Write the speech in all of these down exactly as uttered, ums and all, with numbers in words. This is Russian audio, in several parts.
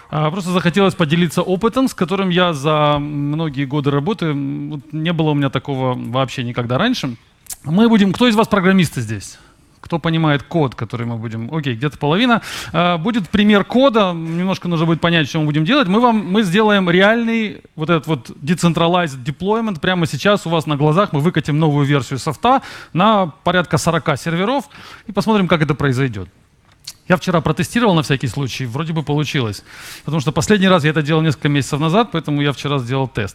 Просто захотелось поделиться опытом, с которым я за многие годы работы, не было у меня такого вообще никогда раньше. Мы будем, кто из вас программисты здесь? Кто понимает код, который мы будем... Окей, где-то половина. Будет пример кода, немножко нужно будет понять, что мы будем делать. Мы, вам, мы сделаем реальный вот этот вот decentralized deployment. Прямо сейчас у вас на глазах мы выкатим новую версию софта на порядка сорока серверов и посмотрим, как это произойдет. Я вчера протестировал на всякий случай, вроде бы получилось. Потому что последний раз я это делал несколько месяцев назад, поэтому я вчера сделал тест.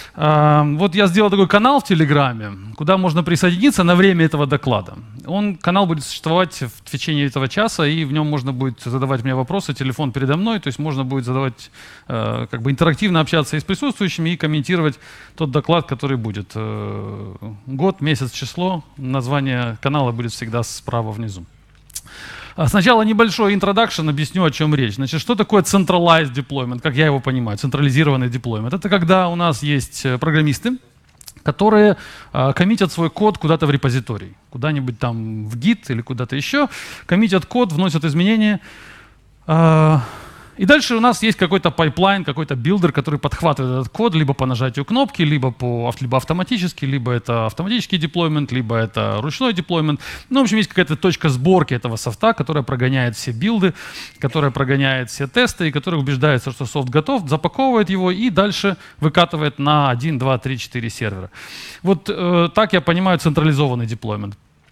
Вот я сделал такой канал в Телеграме, куда можно присоединиться на время этого доклада. Он, канал будет существовать в течение этого часа, и в нем можно будет задавать мне вопросы, телефон передо мной, то есть можно будет задавать, как бы интерактивно общаться и с присутствующими, и комментировать тот доклад, который будет. Год, месяц, число, название канала будет всегда справа внизу. Сначала небольшой introduction, объясню, о чем речь. Значит, что такое centralized deployment, как я его понимаю, централизированный деплоймент? Это когда у нас есть программисты, которые э, коммитят свой код куда-то в репозиторий, куда-нибудь там в гит или куда-то еще, коммитят код, вносят изменения. Э, И дальше у нас есть какой-то пайплайн, какой-то билдер, который подхватывает этот код либо по нажатию кнопки, либо, по, либо автоматически, либо это автоматический деплоймент, либо это ручной деплоймент. Ну, в общем, есть какая-то точка сборки этого софта, которая прогоняет все билды, которая прогоняет все тесты, и которая убеждается, что софт готов, запаковывает его и дальше выкатывает на один, два, три, четыре сервера. Вот э, так я понимаю централизованный деплоймент.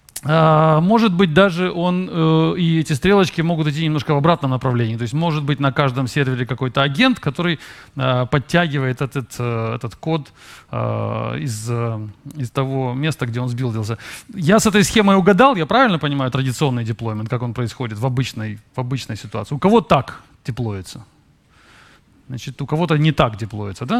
Может быть, даже он э, и эти стрелочки могут идти немножко в обратном направлении. То есть может быть на каждом сервере какой-то агент, который э, подтягивает этот, э, этот код э, из, э, из того места, где он сбилдился. Я с этой схемой угадал, я правильно понимаю традиционный деплоймент, как он происходит в обычной, в обычной ситуации? У кого так деплоится? Значит, у кого-то не так деплоится, да?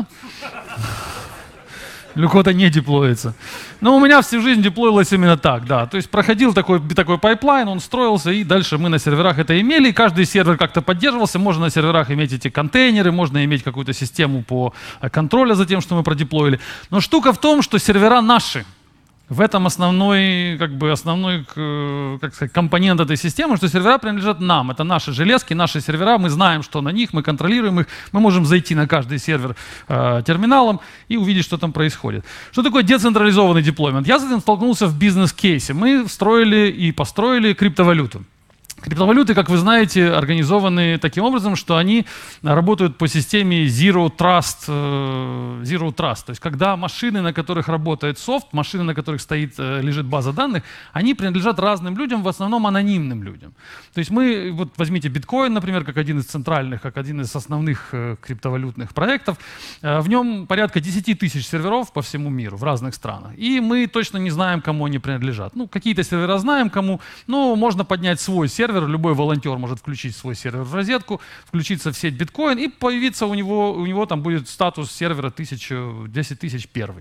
Или у кого-то не деплоится. Но у меня всю жизнь деплоилось именно так, да. То есть проходил такой, такой пайплайн, он строился, и дальше мы на серверах это имели. И каждый сервер как-то поддерживался. Можно на серверах иметь эти контейнеры, можно иметь какую-то систему по контролю за тем, что мы продеплоили. Но штука в том, что сервера наши. В этом основной, как бы основной как сказать, компонент этой системы, что сервера принадлежат нам. Это наши железки, наши сервера, мы знаем, что на них, мы контролируем их, мы можем зайти на каждый сервер э, терминалом и увидеть, что там происходит. Что такое децентрализованный деплоймент? Я с этим столкнулся в бизнес-кейсе. Мы строили и построили криптовалюту. Криптовалюты, как вы знаете, организованы таким образом, что они работают по системе Zero Trust. Zero Trust. То есть когда машины, на которых работает софт, машины, на которых стоит, лежит база данных, они принадлежат разным людям, в основном анонимным людям. То есть мы, вот возьмите биткоин, например, как один из центральных, как один из основных криптовалютных проектов. В нем порядка десять тысяч серверов по всему миру, в разных странах. И мы точно не знаем, кому они принадлежат. Ну, какие-то сервера знаем, кому, но можно поднять свой сервер. Любой волонтер может включить свой сервер в розетку, включиться в сеть биткоин, и появиться у него, у него там будет статус сервера десять тысяч первый.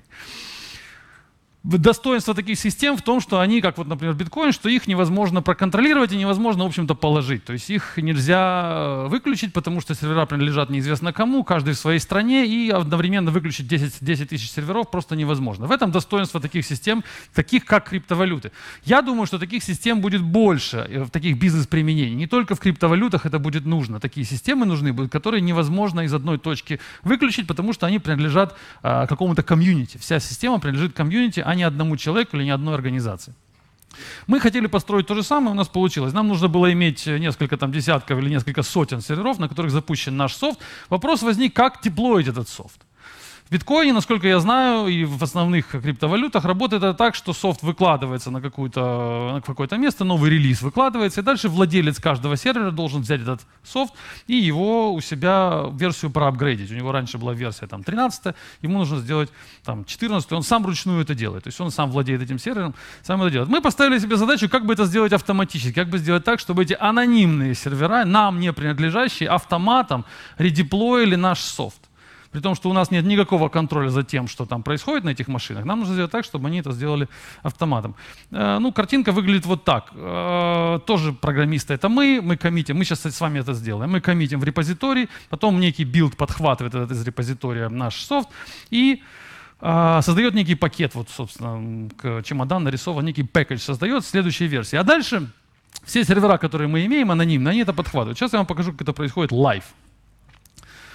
Достоинство таких систем в том, что они, как вот, например, биткоин, что их невозможно проконтролировать и невозможно, в общем-то, положить. То есть их нельзя выключить, потому что сервера принадлежат неизвестно кому, каждый в своей стране, и одновременно выключить десять тысяч серверов просто невозможно. В этом достоинство таких систем, таких как криптовалюты. Я думаю, что таких систем будет больше, таких бизнес-применений. Не только в криптовалютах это будет нужно. Такие системы нужны будут, которые невозможно из одной точки выключить, потому что они принадлежат а, какому-то комьюнити. Вся система принадлежит комьюнити, а не одному человеку или не одной организации. Мы хотели построить то же самое, у нас получилось. Нам нужно было иметь несколько там десятков или несколько сотен серверов, на которых запущен наш софт. Вопрос возник, как деплоить этот софт. В биткоине, насколько я знаю, и в основных криптовалютах работает это так, что софт выкладывается на, какую-то, на какое-то место, новый релиз выкладывается, и дальше владелец каждого сервера должен взять этот софт и его у себя версию проапгрейдить. У него раньше была версия там, тринадцатая, ему нужно сделать там, четырнадцатую, он сам вручную это делает. То есть он сам владеет этим сервером, сам это делает. Мы поставили себе задачу, как бы это сделать автоматически, как бы сделать так, чтобы эти анонимные сервера, нам не принадлежащие, автоматом редеплоили наш софт. При том, что у нас нет никакого контроля за тем, что там происходит на этих машинах, нам нужно сделать так, чтобы они это сделали автоматом. Э, ну, картинка выглядит вот так. Э, тоже программисты это мы, мы коммитим, мы сейчас с вами это сделаем. Мы коммитим в репозиторий, потом некий билд подхватывает этот из репозитория наш софт и э, создает некий пакет, вот, собственно, к чемодан нарисован, некий пэкэдж создает в следующей версии. А дальше все сервера, которые мы имеем, анонимно, они это подхватывают. Сейчас я вам покажу, как это происходит live.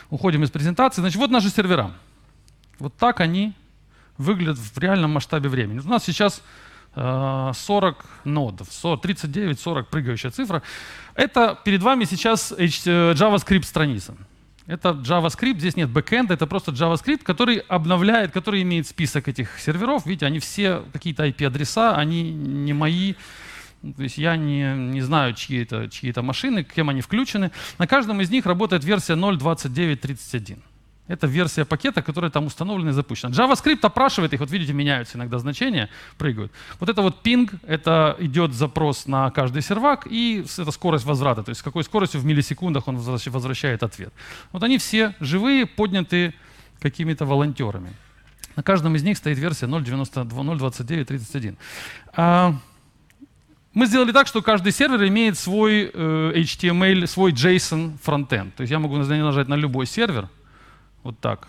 Уходим из презентации. Значит, вот наши сервера. Вот так они выглядят в реальном масштабе времени. У нас сейчас э, сорок нодов, тридцать девять сорок прыгающая цифра. Это перед вами сейчас JavaScript страница. Это JavaScript, здесь нет бэкэнда, это просто JavaScript, который обновляет, который имеет список этих серверов. Видите, они все какие-то ай пи-адреса, они не мои. То есть я не, не знаю, чьи это, чьи это машины, кем они включены. На каждом из них работает версия ноль двадцать девять тридцать один. Это версия пакета, которая там установлена и запущена. JavaScript опрашивает их, вот видите, меняются иногда значения, прыгают. Вот это вот ping, это идет запрос на каждый сервак, и это скорость возврата, то есть с какой скоростью в миллисекундах он возвращает ответ. Вот они все живые, подняты какими-то волонтерами. На каждом из них стоит версия ноль двадцать девять тридцать один. А мы сделали так, что каждый сервер имеет свой э, эйч ти эм эль, свой JSON фронтенд. То есть я могу нажать на любой сервер, вот так,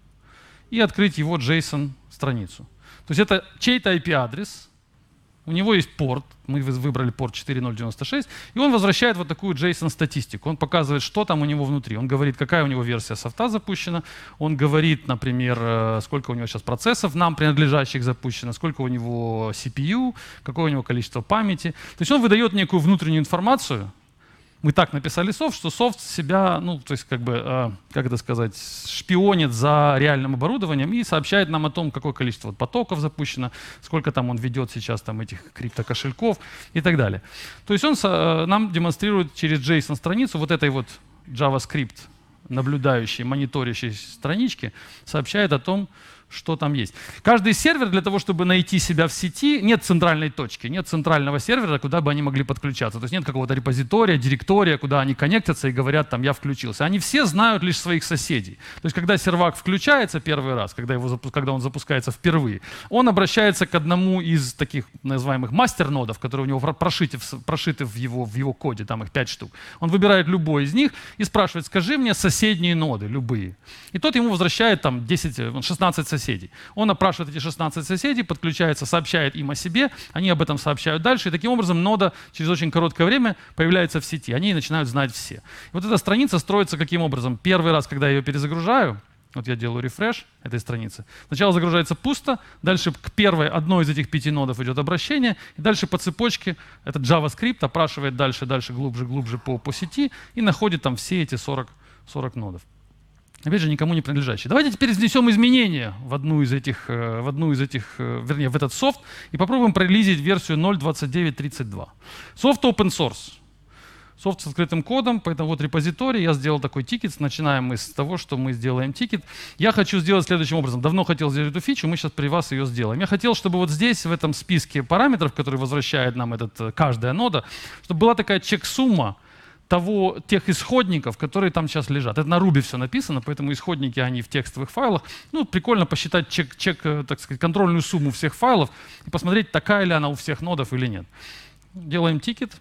и открыть его JSON страницу. То есть это чей-то ай пи-адрес, у него есть порт, мы выбрали порт четыре ноль девяносто шесть, и он возвращает вот такую JSON-статистику. Он показывает, что там у него внутри. Он говорит, какая у него версия софта запущена, он говорит, например, сколько у него сейчас процессов нам принадлежащих запущено, сколько у него си пи ю, какое у него количество памяти. То есть он выдает некую внутреннюю информацию. Мы так написали софт, что софт себя, ну, то есть, как бы, э, как это сказать, шпионит за реальным оборудованием и сообщает нам о том, какое количество вот потоков запущено, сколько там он ведет сейчас там этих криптокошельков и так далее. То есть он э, нам демонстрирует через JSON-страницу вот этой вот JavaScript, наблюдающей, мониторящей странички, сообщает о том, что там есть. Каждый сервер для того, чтобы найти себя в сети, нет центральной точки, нет центрального сервера, куда бы они могли подключаться. То есть нет какого-то репозитория, директория, куда они коннектятся и говорят, там, я включился. Они все знают лишь своих соседей. То есть когда сервак включается первый раз, когда, его, когда он запускается впервые, он обращается к одному из таких называемых мастер-нодов, которые у него прошиты, прошиты в, его, в его коде, там их пять штук. Он выбирает любой из них и спрашивает, скажи мне соседние ноды, любые. И тот ему возвращает там десять, шестнадцать соседей. соседей. Он опрашивает эти шестнадцать соседей, подключается, сообщает им о себе, они об этом сообщают дальше, и таким образом нода через очень короткое время появляется в сети, они начинают знать все. И вот эта страница строится каким образом? Первый раз, когда я ее перезагружаю, вот я делаю рефреш этой страницы, сначала загружается пусто, дальше к первой одной из этих пяти нодов идет обращение, и дальше по цепочке этот JavaScript опрашивает дальше, дальше, глубже, глубже по, по сети и находит там все эти сорок, сорок нодов. Опять же, никому не принадлежащие. Давайте теперь внесем изменения в одну из этих, в одну из этих, вернее, в этот софт и попробуем прорелизить версию ноль двадцать девять тридцать два. Софт open source. Софт с открытым кодом, поэтому вот репозиторий. Я сделал такой тикет. Начинаем мы с того, что мы сделаем тикет. Я хочу сделать следующим образом. Давно хотел сделать эту фичу, мы сейчас при вас ее сделаем. Я хотел, чтобы вот здесь, в этом списке параметров, который возвращает нам этот, каждая нода, чтобы была такая чек-сумма того, тех исходников, которые там сейчас лежат. Это на Ruby все написано, поэтому исходники, они в текстовых файлах. Ну, прикольно посчитать чек, чек, так сказать, контрольную сумму всех файлов и посмотреть, такая ли она у всех нодов или нет. Делаем тикет.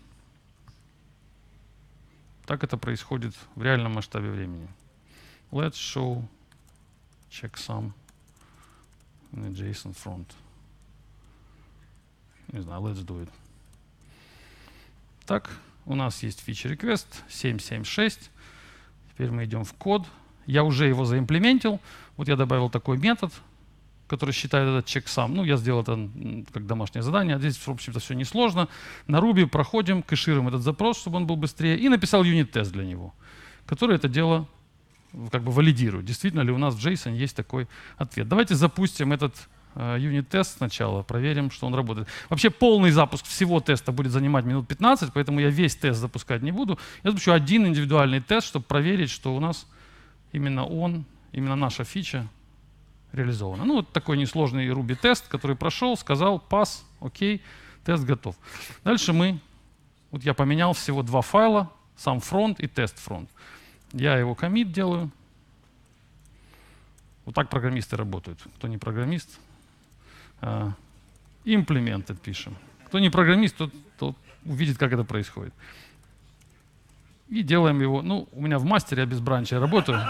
Так это происходит в реальном масштабе времени. Let's show checksum in a JSON front. Не знаю, let's do it. Так. У нас есть feature request семь семь шесть. Теперь мы идем в код. Я уже его заимплементил. Вот я добавил такой метод, который считает этот checksum. Ну, я сделал это как домашнее задание. Здесь, в общем-то, все несложно. На Ruby проходим, кэшируем этот запрос, чтобы он был быстрее. И написал юнит-тест для него, который это дело как бы валидирует. Действительно ли у нас в JSON есть такой ответ. Давайте запустим этот юнит-тест сначала, проверим, что он работает. Вообще полный запуск всего теста будет занимать минут пятнадцать, поэтому я весь тест запускать не буду. Я запущу один индивидуальный тест, чтобы проверить, что у нас именно он, именно наша фича реализована. Ну, вот такой несложный Ruby-тест, который прошел, сказал пас, окей, тест готов. Дальше мы, вот я поменял всего два файла, сам фронт и тест фронт. Я его коммит делаю. Вот так программисты работают. Кто не программист, implemented пишем. Кто не программист, тот, тот увидит, как это происходит. И делаем его. Ну, у меня в мастере, я без бранча работаю.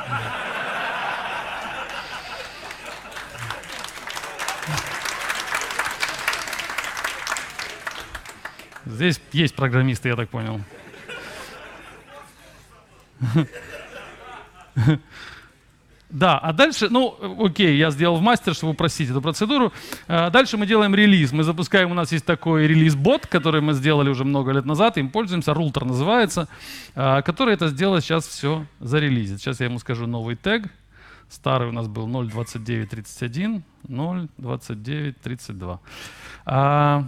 Здесь есть программисты, я так понял. Да, а дальше, ну, окей, я сделал в мастер, чтобы упростить эту процедуру. А дальше мы делаем релиз. Мы запускаем, у нас есть такой релиз-бот, который мы сделали уже много лет назад, им пользуемся, Rulter называется, который это сделает, сейчас все зарелизит. Сейчас я ему скажу новый тег. Старый у нас был ноль двадцать девять тридцать один, ноль двадцать девять тридцать два. А,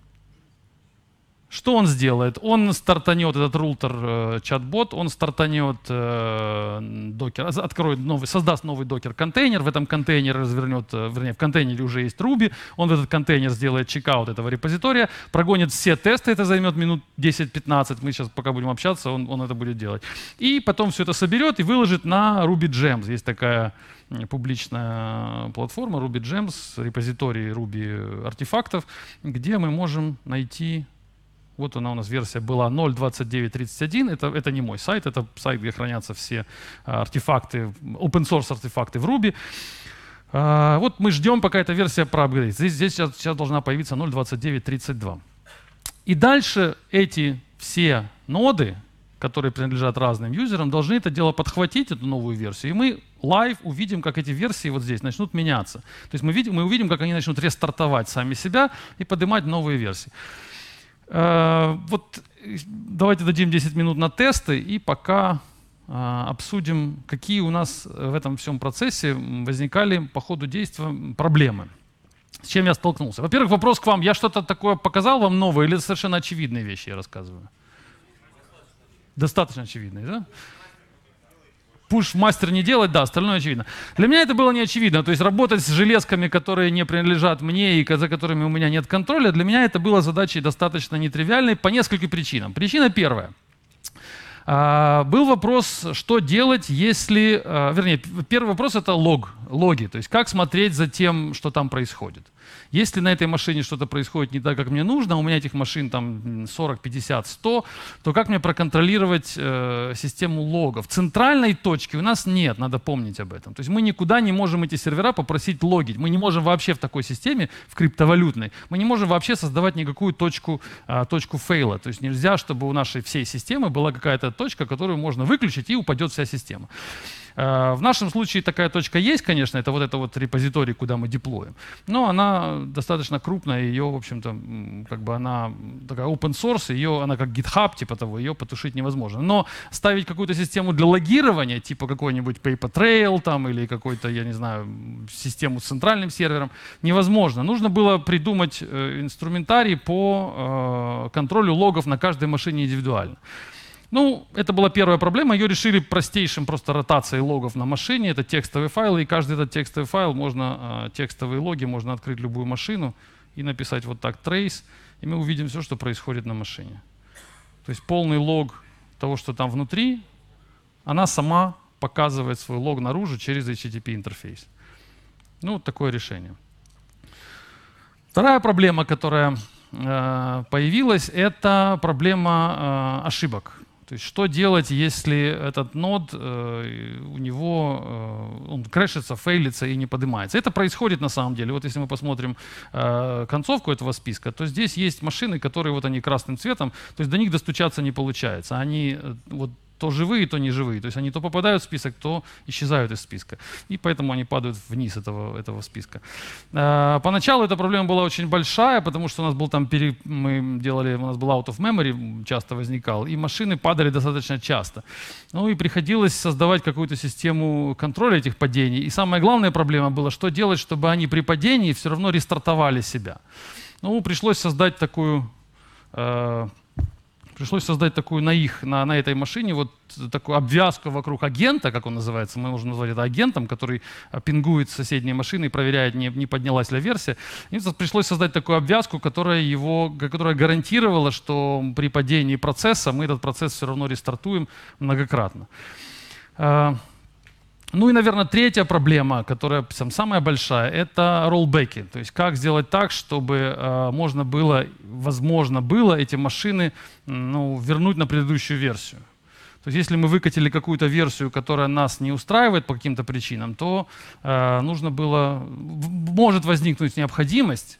что он сделает? Он стартанет, этот Rulter э, чат-бот, он стартанет э, докер, откроет новый, создаст новый докер-контейнер, в этом контейнере развернет, э, вернее, в контейнере уже есть Ruby, он в этот контейнер сделает чекаут этого репозитория, прогонит все тесты, это займет минут десять-пятнадцать, мы сейчас пока будем общаться, он, он это будет делать. И потом все это соберет и выложит на RubyGems. Есть такая публичная платформа RubyGems, репозиторий Ruby артефактов, где мы можем найти. Вот она у нас версия была ноль двадцать девять тридцать один. Это, это не мой сайт, это сайт, где хранятся все артефакты, open source артефакты в Ruby. А, вот мы ждем, пока эта версия проапгрейдится. Здесь, здесь сейчас, сейчас должна появиться ноль двадцать девять тридцать два. И дальше эти все ноды, которые принадлежат разным юзерам, должны это дело подхватить, эту новую версию. И мы live увидим, как эти версии вот здесь начнут меняться. То есть мы, видим, мы увидим, как они начнут рестартовать сами себя и поднимать новые версии. Uh, вот давайте дадим десять минут на тесты и пока uh, обсудим, какие у нас в этом всем процессе возникали по ходу действия проблемы. С чем я столкнулся? Во-первых, вопрос к вам. Я что-то такое показал вам новое или совершенно очевидные вещи я рассказываю? Достаточно очевидные, да? Пуш в мастер не делать, да, остальное очевидно. Для меня это было не очевидно. То есть работать с железками, которые не принадлежат мне и за которыми у меня нет контроля, для меня это было задачей достаточно нетривиальной по нескольким причинам. Причина первая. А, был вопрос, что делать, если... А, вернее, первый вопрос — это лог, логи. То есть как смотреть за тем, что там происходит. Если на этой машине что-то происходит не так, как мне нужно, у меня этих машин там сорок, пятьдесят, сто, то как мне проконтролировать э, систему логов? Центральной точки у нас нет, надо помнить об этом. То есть мы никуда не можем эти сервера попросить логить. Мы не можем вообще в такой системе, в криптовалютной, мы не можем вообще создавать никакую точку, э, точку фейла. То есть нельзя, чтобы у нашей всей системы была какая-то точка, которую можно выключить, и упадет вся система. В нашем случае такая точка есть, конечно, это вот это вот репозиторий, куда мы деплоим, но она достаточно крупная, ее, в общем-то, как бы она такая open source, ее, она как GitHub, типа того, ее потушить невозможно. Но ставить какую-то систему для логирования, типа какой-нибудь PaperTrail там или какой-то, я не знаю, систему с центральным сервером, невозможно. Нужно было придумать э, инструментарий по э, контролю логов на каждой машине индивидуально. Ну, это была первая проблема. Ее решили простейшим просто ротацией логов на машине. Это текстовые файлы, и каждый этот текстовый файл, можно, текстовые логи, можно открыть любую машину и написать вот так trace, и мы увидим все, что происходит на машине. То есть полный лог того, что там внутри, она сама показывает свой лог наружу через эйч ти ти пи интерфейс. Ну, вот такое решение. Вторая проблема, которая э, появилась, это проблема э, ошибок. То есть что делать, если этот нод, э, у него, э, он крэшится, фейлится и не поднимается. Это происходит на самом деле. Вот если мы посмотрим э, концовку этого списка, то здесь есть машины, которые вот они красным цветом, то есть до них достучаться не получается. Они э, вот то живые, то не живые. То есть они то попадают в список, то исчезают из списка. И поэтому они падают вниз этого, этого списка. А, поначалу эта проблема была очень большая, потому что у нас был там, пере... мы делали, у нас был out of memory, часто возникал, и машины падали достаточно часто. Ну и приходилось создавать какую-то систему контроля этих падений. И самая главная проблема была, что делать, чтобы они при падении все равно рестартовали себя. Ну, пришлось создать такую... Э, Пришлось создать такую на их, на, на этой машине, вот такую обвязку вокруг агента, как он называется, мы можем назвать это агентом, который пингует соседние машины и проверяет, не, не поднялась ли версия. И пришлось создать такую обвязку, которая, его, которая гарантировала, что при падении процесса мы этот процесс все равно рестартуем многократно. Ну и, наверное, третья проблема, которая самая большая, это роллбеки. То есть как сделать так, чтобы э, можно было, возможно было эти машины ну, вернуть на предыдущую версию. То есть если мы выкатили какую-то версию, которая нас не устраивает по каким-то причинам, то э, нужно было, может возникнуть необходимость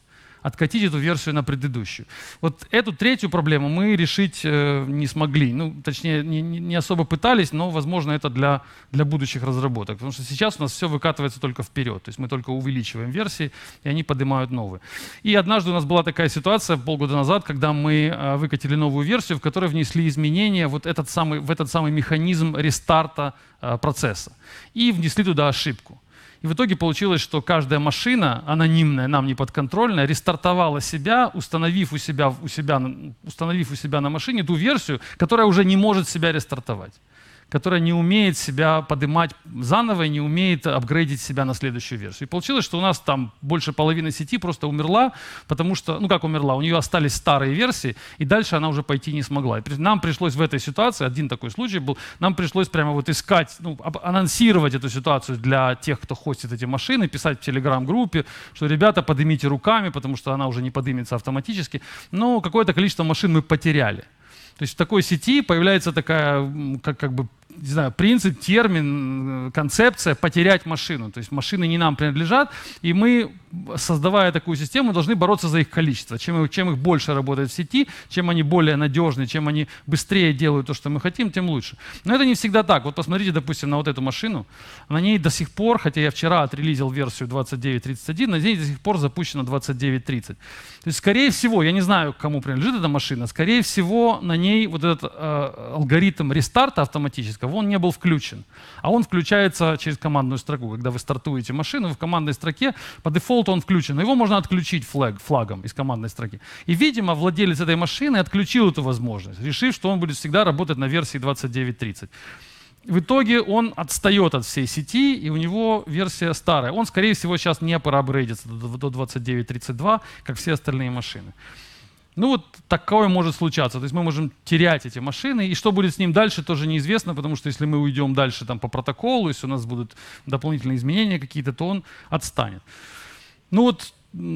откатить эту версию на предыдущую. Вот эту третью проблему мы решить э, не смогли. Ну, точнее, не, не особо пытались, но, возможно, это для, для будущих разработок. Потому что сейчас у нас все выкатывается только вперед. То есть мы только увеличиваем версии, и они поднимают новые. И однажды у нас была такая ситуация полгода назад, когда мы э, выкатили новую версию, в которой внесли изменения вот этот самый, в этот самый механизм рестарта э, процесса. И внесли туда ошибку. И в итоге получилось, что каждая машина, анонимная, нам не подконтрольная, рестартовала себя, установив у себя, у себя, установив у себя на машине ту версию, которая уже не может себя рестартовать, которая не умеет себя поднимать заново и не умеет апгрейдить себя на следующую версию. И получилось, что у нас там больше половины сети просто умерла, потому что, ну как умерла, у нее остались старые версии, и дальше она уже пойти не смогла. И нам пришлось в этой ситуации, один такой случай был, нам пришлось прямо вот искать, ну, анонсировать эту ситуацию для тех, кто хостит эти машины, писать в телеграм-группе, что ребята, поднимите руками, потому что она уже не поднимется автоматически. Но какое-то количество машин мы потеряли. То есть в такой сети появляется такая, как, как бы, не знаю, принцип, термин, концепция «потерять машину». То есть машины не нам принадлежат, и мы, создавая такую систему, должны бороться за их количество. Чем, чем их больше работает в сети, чем они более надежны, чем они быстрее делают то, что мы хотим, тем лучше. Но это не всегда так. Вот посмотрите, допустим, на вот эту машину. На ней до сих пор, хотя я вчера отрелизил версию двадцать девять тридцать один, на ней до сих пор запущено двадцать девять тридцать. То есть, скорее всего, я не знаю, кому принадлежит эта машина, скорее всего, на ней вот этот э, алгоритм рестарта автоматического, он не был включен. А он включается через командную строку. Когда вы стартуете машину, вы в командной строке, по дефолту он включен. Но его можно отключить флаг, флагом из командной строки. И, видимо, владелец этой машины отключил эту возможность, решив, что он будет всегда работать на версии двадцать девять тридцать. В итоге он отстает от всей сети, и у него версия старая. Он, скорее всего, сейчас не проапгрейдится до двадцать девять тридцать два, как все остальные машины. Ну вот такое может случаться. То есть мы можем терять эти машины, и что будет с ним дальше, тоже неизвестно, потому что если мы уйдем дальше там, по протоколу, если у нас будут дополнительные изменения какие-то, то он отстанет. Ну вот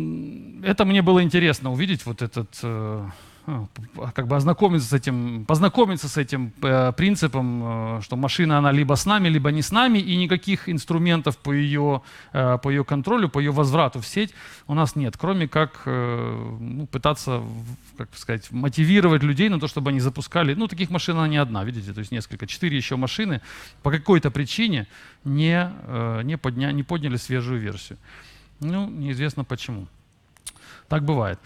это мне было интересно увидеть, вот этот... как бы ознакомиться с этим, познакомиться с этим э, принципом, э, что машина, она либо с нами, либо не с нами, и никаких инструментов по ее, э, по ее контролю, по ее возврату в сеть у нас нет, кроме как э, ну, пытаться, как сказать, мотивировать людей на то, чтобы они запускали, ну, таких машин она не одна, видите, то есть несколько, четыре еще машины по какой-то причине не, э, не, подня, не подняли свежую версию. Ну, неизвестно почему. Так бывает.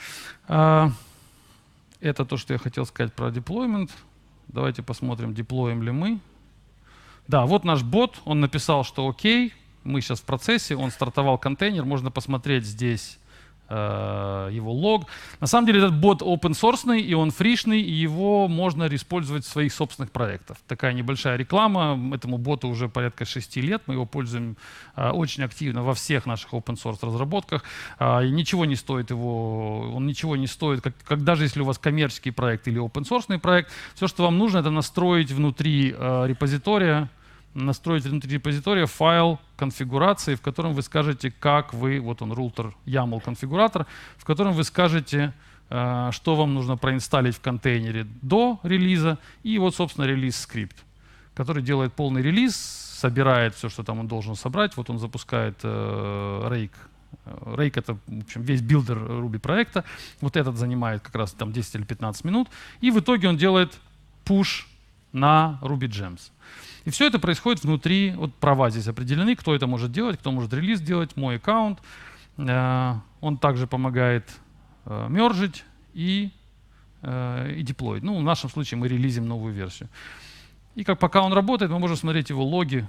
Это то, что я хотел сказать про деплоймент. Давайте посмотрим, деплоим ли мы. Да, вот наш бот, он написал, что окей, мы сейчас в процессе, он стартовал контейнер, можно посмотреть здесь э, его лог. На самом деле этот бот open-source, и он фришный, и его можно использовать в своих собственных проектах. Такая небольшая реклама, этому боту уже порядка шести лет, мы его пользуем э, очень активно во всех наших open-source разработках. Э, и ничего не стоит его, он ничего не стоит, как, как даже если у вас коммерческий проект или open-source проект, все, что вам нужно, это настроить внутри э, репозитория, настроить внутри репозитория файл конфигурации, в котором вы скажете, как вы, вот он, router YAML конфигуратор, в котором вы скажете, э, что вам нужно проинсталлить в контейнере до релиза, и вот, собственно, релиз-скрипт, который делает полный релиз, собирает все, что там он должен собрать. Вот он запускает э, Rake. Rake — это, в общем, весь билдер Ruby проекта. Вот этот занимает как раз там десять или пятнадцать минут. И в итоге он делает push на RubyGems. И все это происходит внутри, вот права здесь определены, кто это может делать, кто может релиз делать, мой аккаунт. Э, он также помогает э, мержить и, э, и деплоить. Ну, в нашем случае мы релизим новую версию. И как пока он работает, мы можем смотреть его логи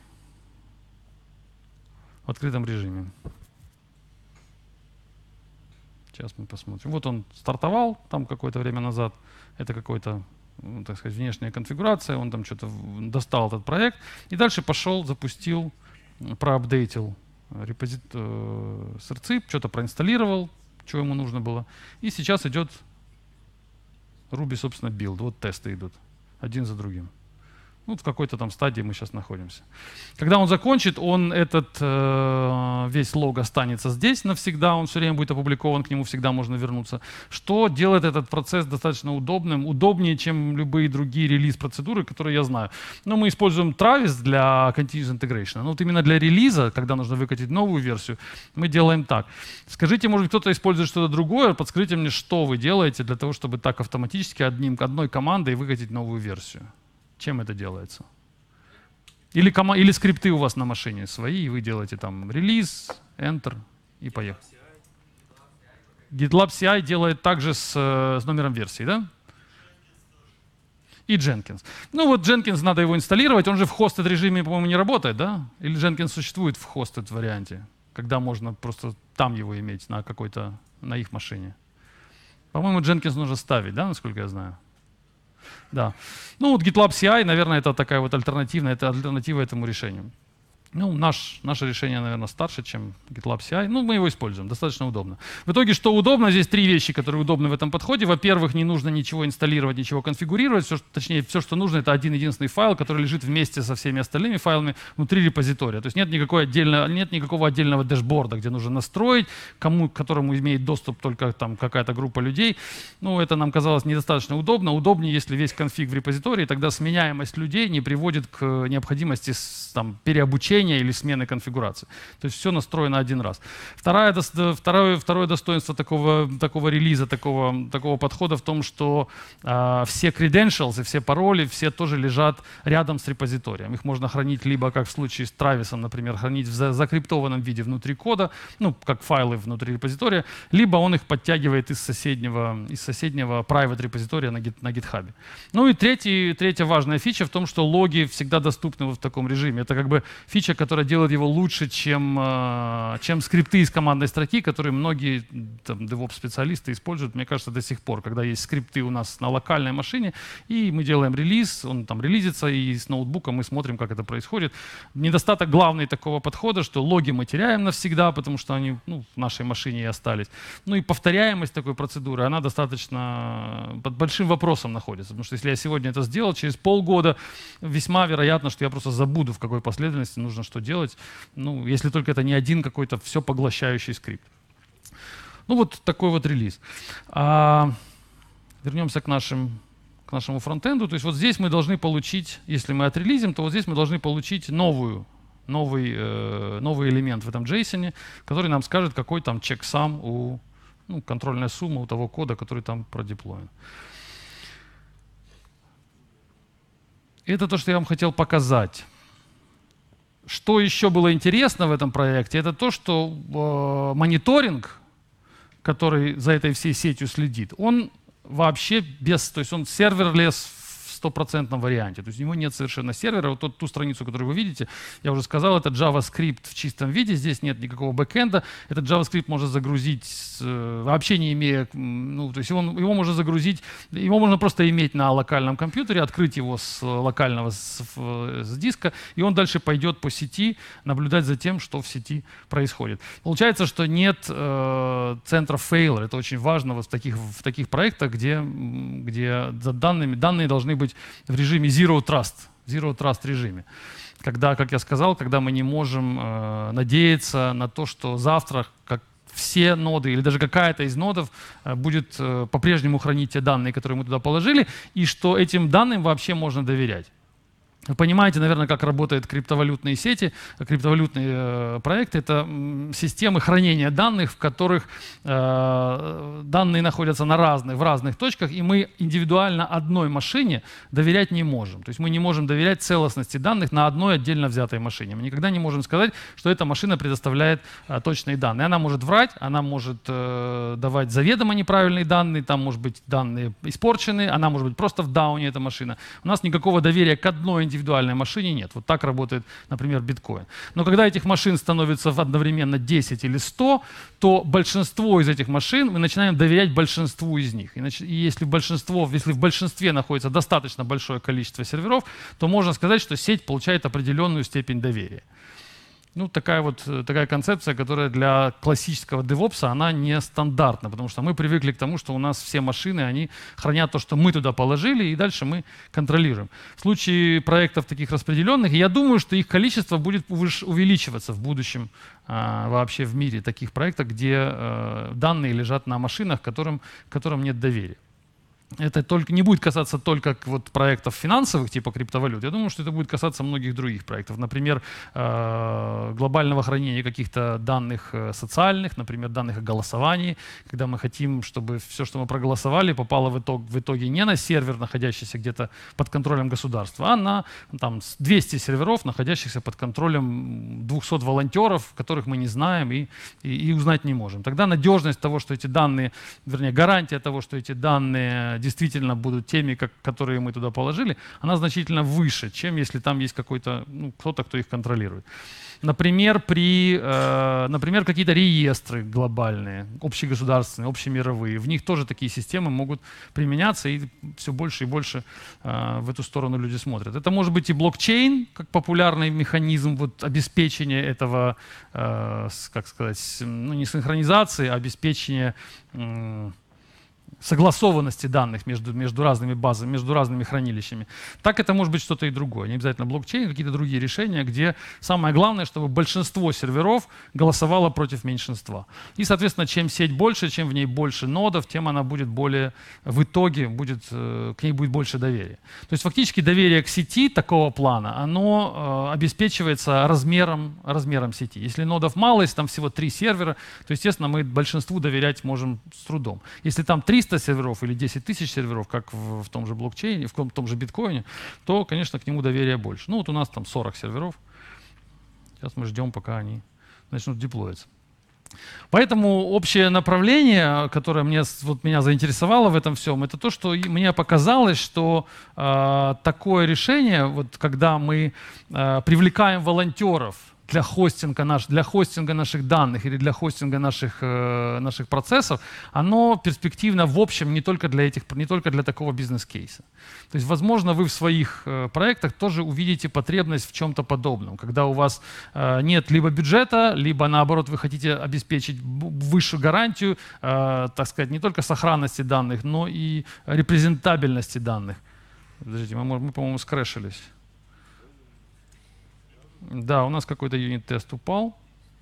в открытом режиме. Сейчас мы посмотрим. Вот он стартовал там какое-то время назад. Это какой-то, ну, так сказать, внешняя конфигурация, он там что-то достал этот проект, и дальше пошел, запустил, проапдейтил репозит, э, срцып, что-то проинсталлировал, что ему нужно было, и сейчас идет Ruby, собственно, билд, вот тесты идут, один за другим. Ну, в какой-то там стадии мы сейчас находимся. Когда он закончит, он этот э, весь лог останется здесь навсегда, он все время будет опубликован, к нему всегда можно вернуться. Что делает этот процесс достаточно удобным, удобнее, чем любые другие релиз-процедуры, которые я знаю. Но мы используем Travis для Continuous Integration. Но вот именно для релиза, когда нужно выкатить новую версию, мы делаем так. Скажите, может быть, кто-то использует что-то другое, подскажите мне, что вы делаете для того, чтобы так автоматически одним, одной командой выкатить новую версию. Чем это делается? Или, кома- или скрипты у вас на машине свои, и вы делаете там релиз, enter и поехали. GitLab си ай делает также с, с номером версии, да? И Jenkins. Ну вот Jenkins, надо его инсталлировать, он же в hosted режиме, по-моему, не работает, да? Или Jenkins существует в hosted варианте, когда можно просто там его иметь на какой-то, на их машине. По-моему, Jenkins нужно ставить, да, насколько я знаю? Да. Ну вот GitLab си ай, наверное, это такая вот альтернативная, это альтернатива этому решению. Ну, наш, наше решение, наверное, старше, чем GitLab си ай. Ну, мы его используем, достаточно удобно. В итоге, что удобно? Здесь три вещи, которые удобны в этом подходе. Во-первых, не нужно ничего инсталлировать, ничего конфигурировать. Все, точнее, все, что нужно, это один единственный файл, который лежит вместе со всеми остальными файлами внутри репозитория. То есть нет, никакой отдельно, нет никакого отдельного дэшборда, где нужно настроить, кому, к которому имеет доступ только там какая-то группа людей. Ну, это нам казалось недостаточно удобно. Удобнее, если весь конфиг в репозитории, тогда сменяемость людей не приводит к необходимости там, переобучения или смены конфигурации. То есть все настроено один раз. Второе, второе, второе достоинство такого, такого релиза, такого, такого подхода в том, что э, все credentials и все пароли, все тоже лежат рядом с репозиторием. Их можно хранить либо, как в случае с Travis, например, хранить в закриптованном виде внутри кода, ну, как файлы внутри репозитория, либо он их подтягивает из соседнего, из соседнего private репозитория на, гит, на GitHub. Ну и третий, третья важная фича в том, что логи всегда доступны в таком режиме. Это как бы фича, которая делает его лучше, чем, чем скрипты из командной строки, которые многие там, DevOps-специалисты используют, мне кажется, до сих пор, когда есть скрипты у нас на локальной машине, и мы делаем релиз, он там релизится, и с ноутбука мы смотрим, как это происходит. Недостаток главный такого подхода, что логи мы теряем навсегда, потому что они ну, в нашей машине и остались. Ну и повторяемость такой процедуры, она достаточно под большим вопросом находится, потому что если я сегодня это сделал, через полгода весьма вероятно, что я просто забуду, в какой последовательности нужно что делать, ну, если только это не один какой-то все поглощающий скрипт. Ну вот такой вот релиз. А, вернемся к, нашим, к нашему фронтенду. То есть вот здесь мы должны получить, если мы отрелизим, то вот здесь мы должны получить новую, новый, э, новый элемент в этом JSON, который нам скажет, какой там checksum у, ну, контрольная сумма у того кода, который там продеплоен. Это то, что я вам хотел показать. Что еще было интересно в этом проекте, это то, что э, мониторинг, который за этой всей сетью следит, он вообще без, то есть он серверлесс в стопроцентном варианте. То есть у него нет совершенно сервера. Вот тот, ту страницу, которую вы видите, я уже сказал, это JavaScript в чистом виде. Здесь нет никакого бэкэнда. Этот JavaScript можно загрузить, вообще не имея... Ну, то есть он, его можно загрузить, его можно просто иметь на локальном компьютере, открыть его с локального с, с диска, и он дальше пойдет по сети, наблюдать за тем, что в сети происходит. Получается, что нет э, центра failure. Это очень важно вот в таких, в таких проектах, где, где за данными, данные должны быть в режиме Zero Trust, Zero Trust режиме. Когда, как я сказал, когда мы не можем э, надеяться на то, что завтра как все ноды или даже какая-то из нодов э, будет э, по-прежнему хранить те данные, которые мы туда положили, и что этим данным вообще можно доверять. Вы понимаете, наверное, как работают криптовалютные сети, криптовалютные э, проекты. Это м, системы хранения данных, в которых э, данные находятся на разных, в разных точках, и мы индивидуально одной машине доверять не можем. То есть мы не можем доверять целостности данных на одной отдельно взятой машине. Мы никогда не можем сказать, что эта машина предоставляет э, точные данные. Она может врать, она может э, давать заведомо неправильные данные, там может быть данные испорчены, она может быть просто в дауне, эта машина. У нас никакого доверия к одной индивидуальной машине нет. Вот так работает, например, биткоин. Но когда этих машин становится одновременно десять или сто, то большинство из этих машин мы начинаем доверять большинству из них. И, нач- и если, большинство, если в большинстве находится достаточно большое количество серверов, то можно сказать, что сеть получает определенную степень доверия. Ну, такая вот такая концепция, которая для классического девопса, она не стандартна, потому что мы привыкли к тому, что у нас все машины, они хранят то, что мы туда положили, и дальше мы контролируем. В случае проектов таких распределенных, я думаю, что их количество будет увеличиваться в будущем а, вообще в мире таких проектов, где а, данные лежат на машинах, которым, которым нет доверия. Это только, не будет касаться только вот проектов финансовых, типа криптовалют. Я думаю, что это будет касаться многих других проектов. Например, э, глобального хранения каких-то данных социальных, например, данных о голосовании. Когда мы хотим, чтобы все, что мы проголосовали, попало в, итог, в итоге не на сервер, находящийся где-то под контролем государства, а на там, двести серверов, находящихся под контролем двухсот волонтеров, которых мы не знаем и, и, и узнать не можем. Тогда надежность того, что эти данные, вернее, гарантия того, что эти данные действительно будут теми, как, которые мы туда положили, она значительно выше, чем если там есть какой-то, ну, кто-то, кто их контролирует. Например, при, э, например, какие-то реестры глобальные, общегосударственные, общемировые, в них тоже такие системы могут применяться, и все больше и больше э, в эту сторону люди смотрят. Это может быть и блокчейн, как популярный механизм вот, обеспечения этого, э, как сказать, ну, не синхронизации, а обеспечения э, согласованности данных между, между разными базами, между разными хранилищами. Так это может быть что-то и другое. Не обязательно блокчейн, какие-то другие решения, где самое главное, чтобы большинство серверов голосовало против меньшинства. И, соответственно, чем сеть больше, чем в ней больше нодов, тем она будет более, в итоге будет, к ней будет больше доверия. То есть фактически доверие к сети такого плана, оно э, обеспечивается размером, размером сети. Если нодов мало, если там всего три сервера, то, естественно, мы большинству доверять можем с трудом. Если там триста серверов или десять тысяч серверов, как в, в том же блокчейне, в том, том же биткоине, то, конечно, к нему доверия больше. Ну вот у нас там сорок серверов. Сейчас мы ждем, пока они начнут деплоиться. Поэтому общее направление, которое мне, вот, меня заинтересовало в этом всем, это то, что мне показалось, что э, такое решение, вот, когда мы э, привлекаем волонтеров для хостинга, наш, для хостинга наших данных или для хостинга наших, э, наших процессов, оно перспективно в общем не только для, этих, не только для такого бизнес-кейса. То есть, возможно, вы в своих э, проектах тоже увидите потребность в чем-то подобном, когда у вас э, нет либо бюджета, либо, наоборот, вы хотите обеспечить высшую гарантию, э, так сказать, не только сохранности данных, но и репрезентабельности данных. Подождите, мы, мы по-моему, скрэшились. Да, у нас какой-то юнит-тест упал.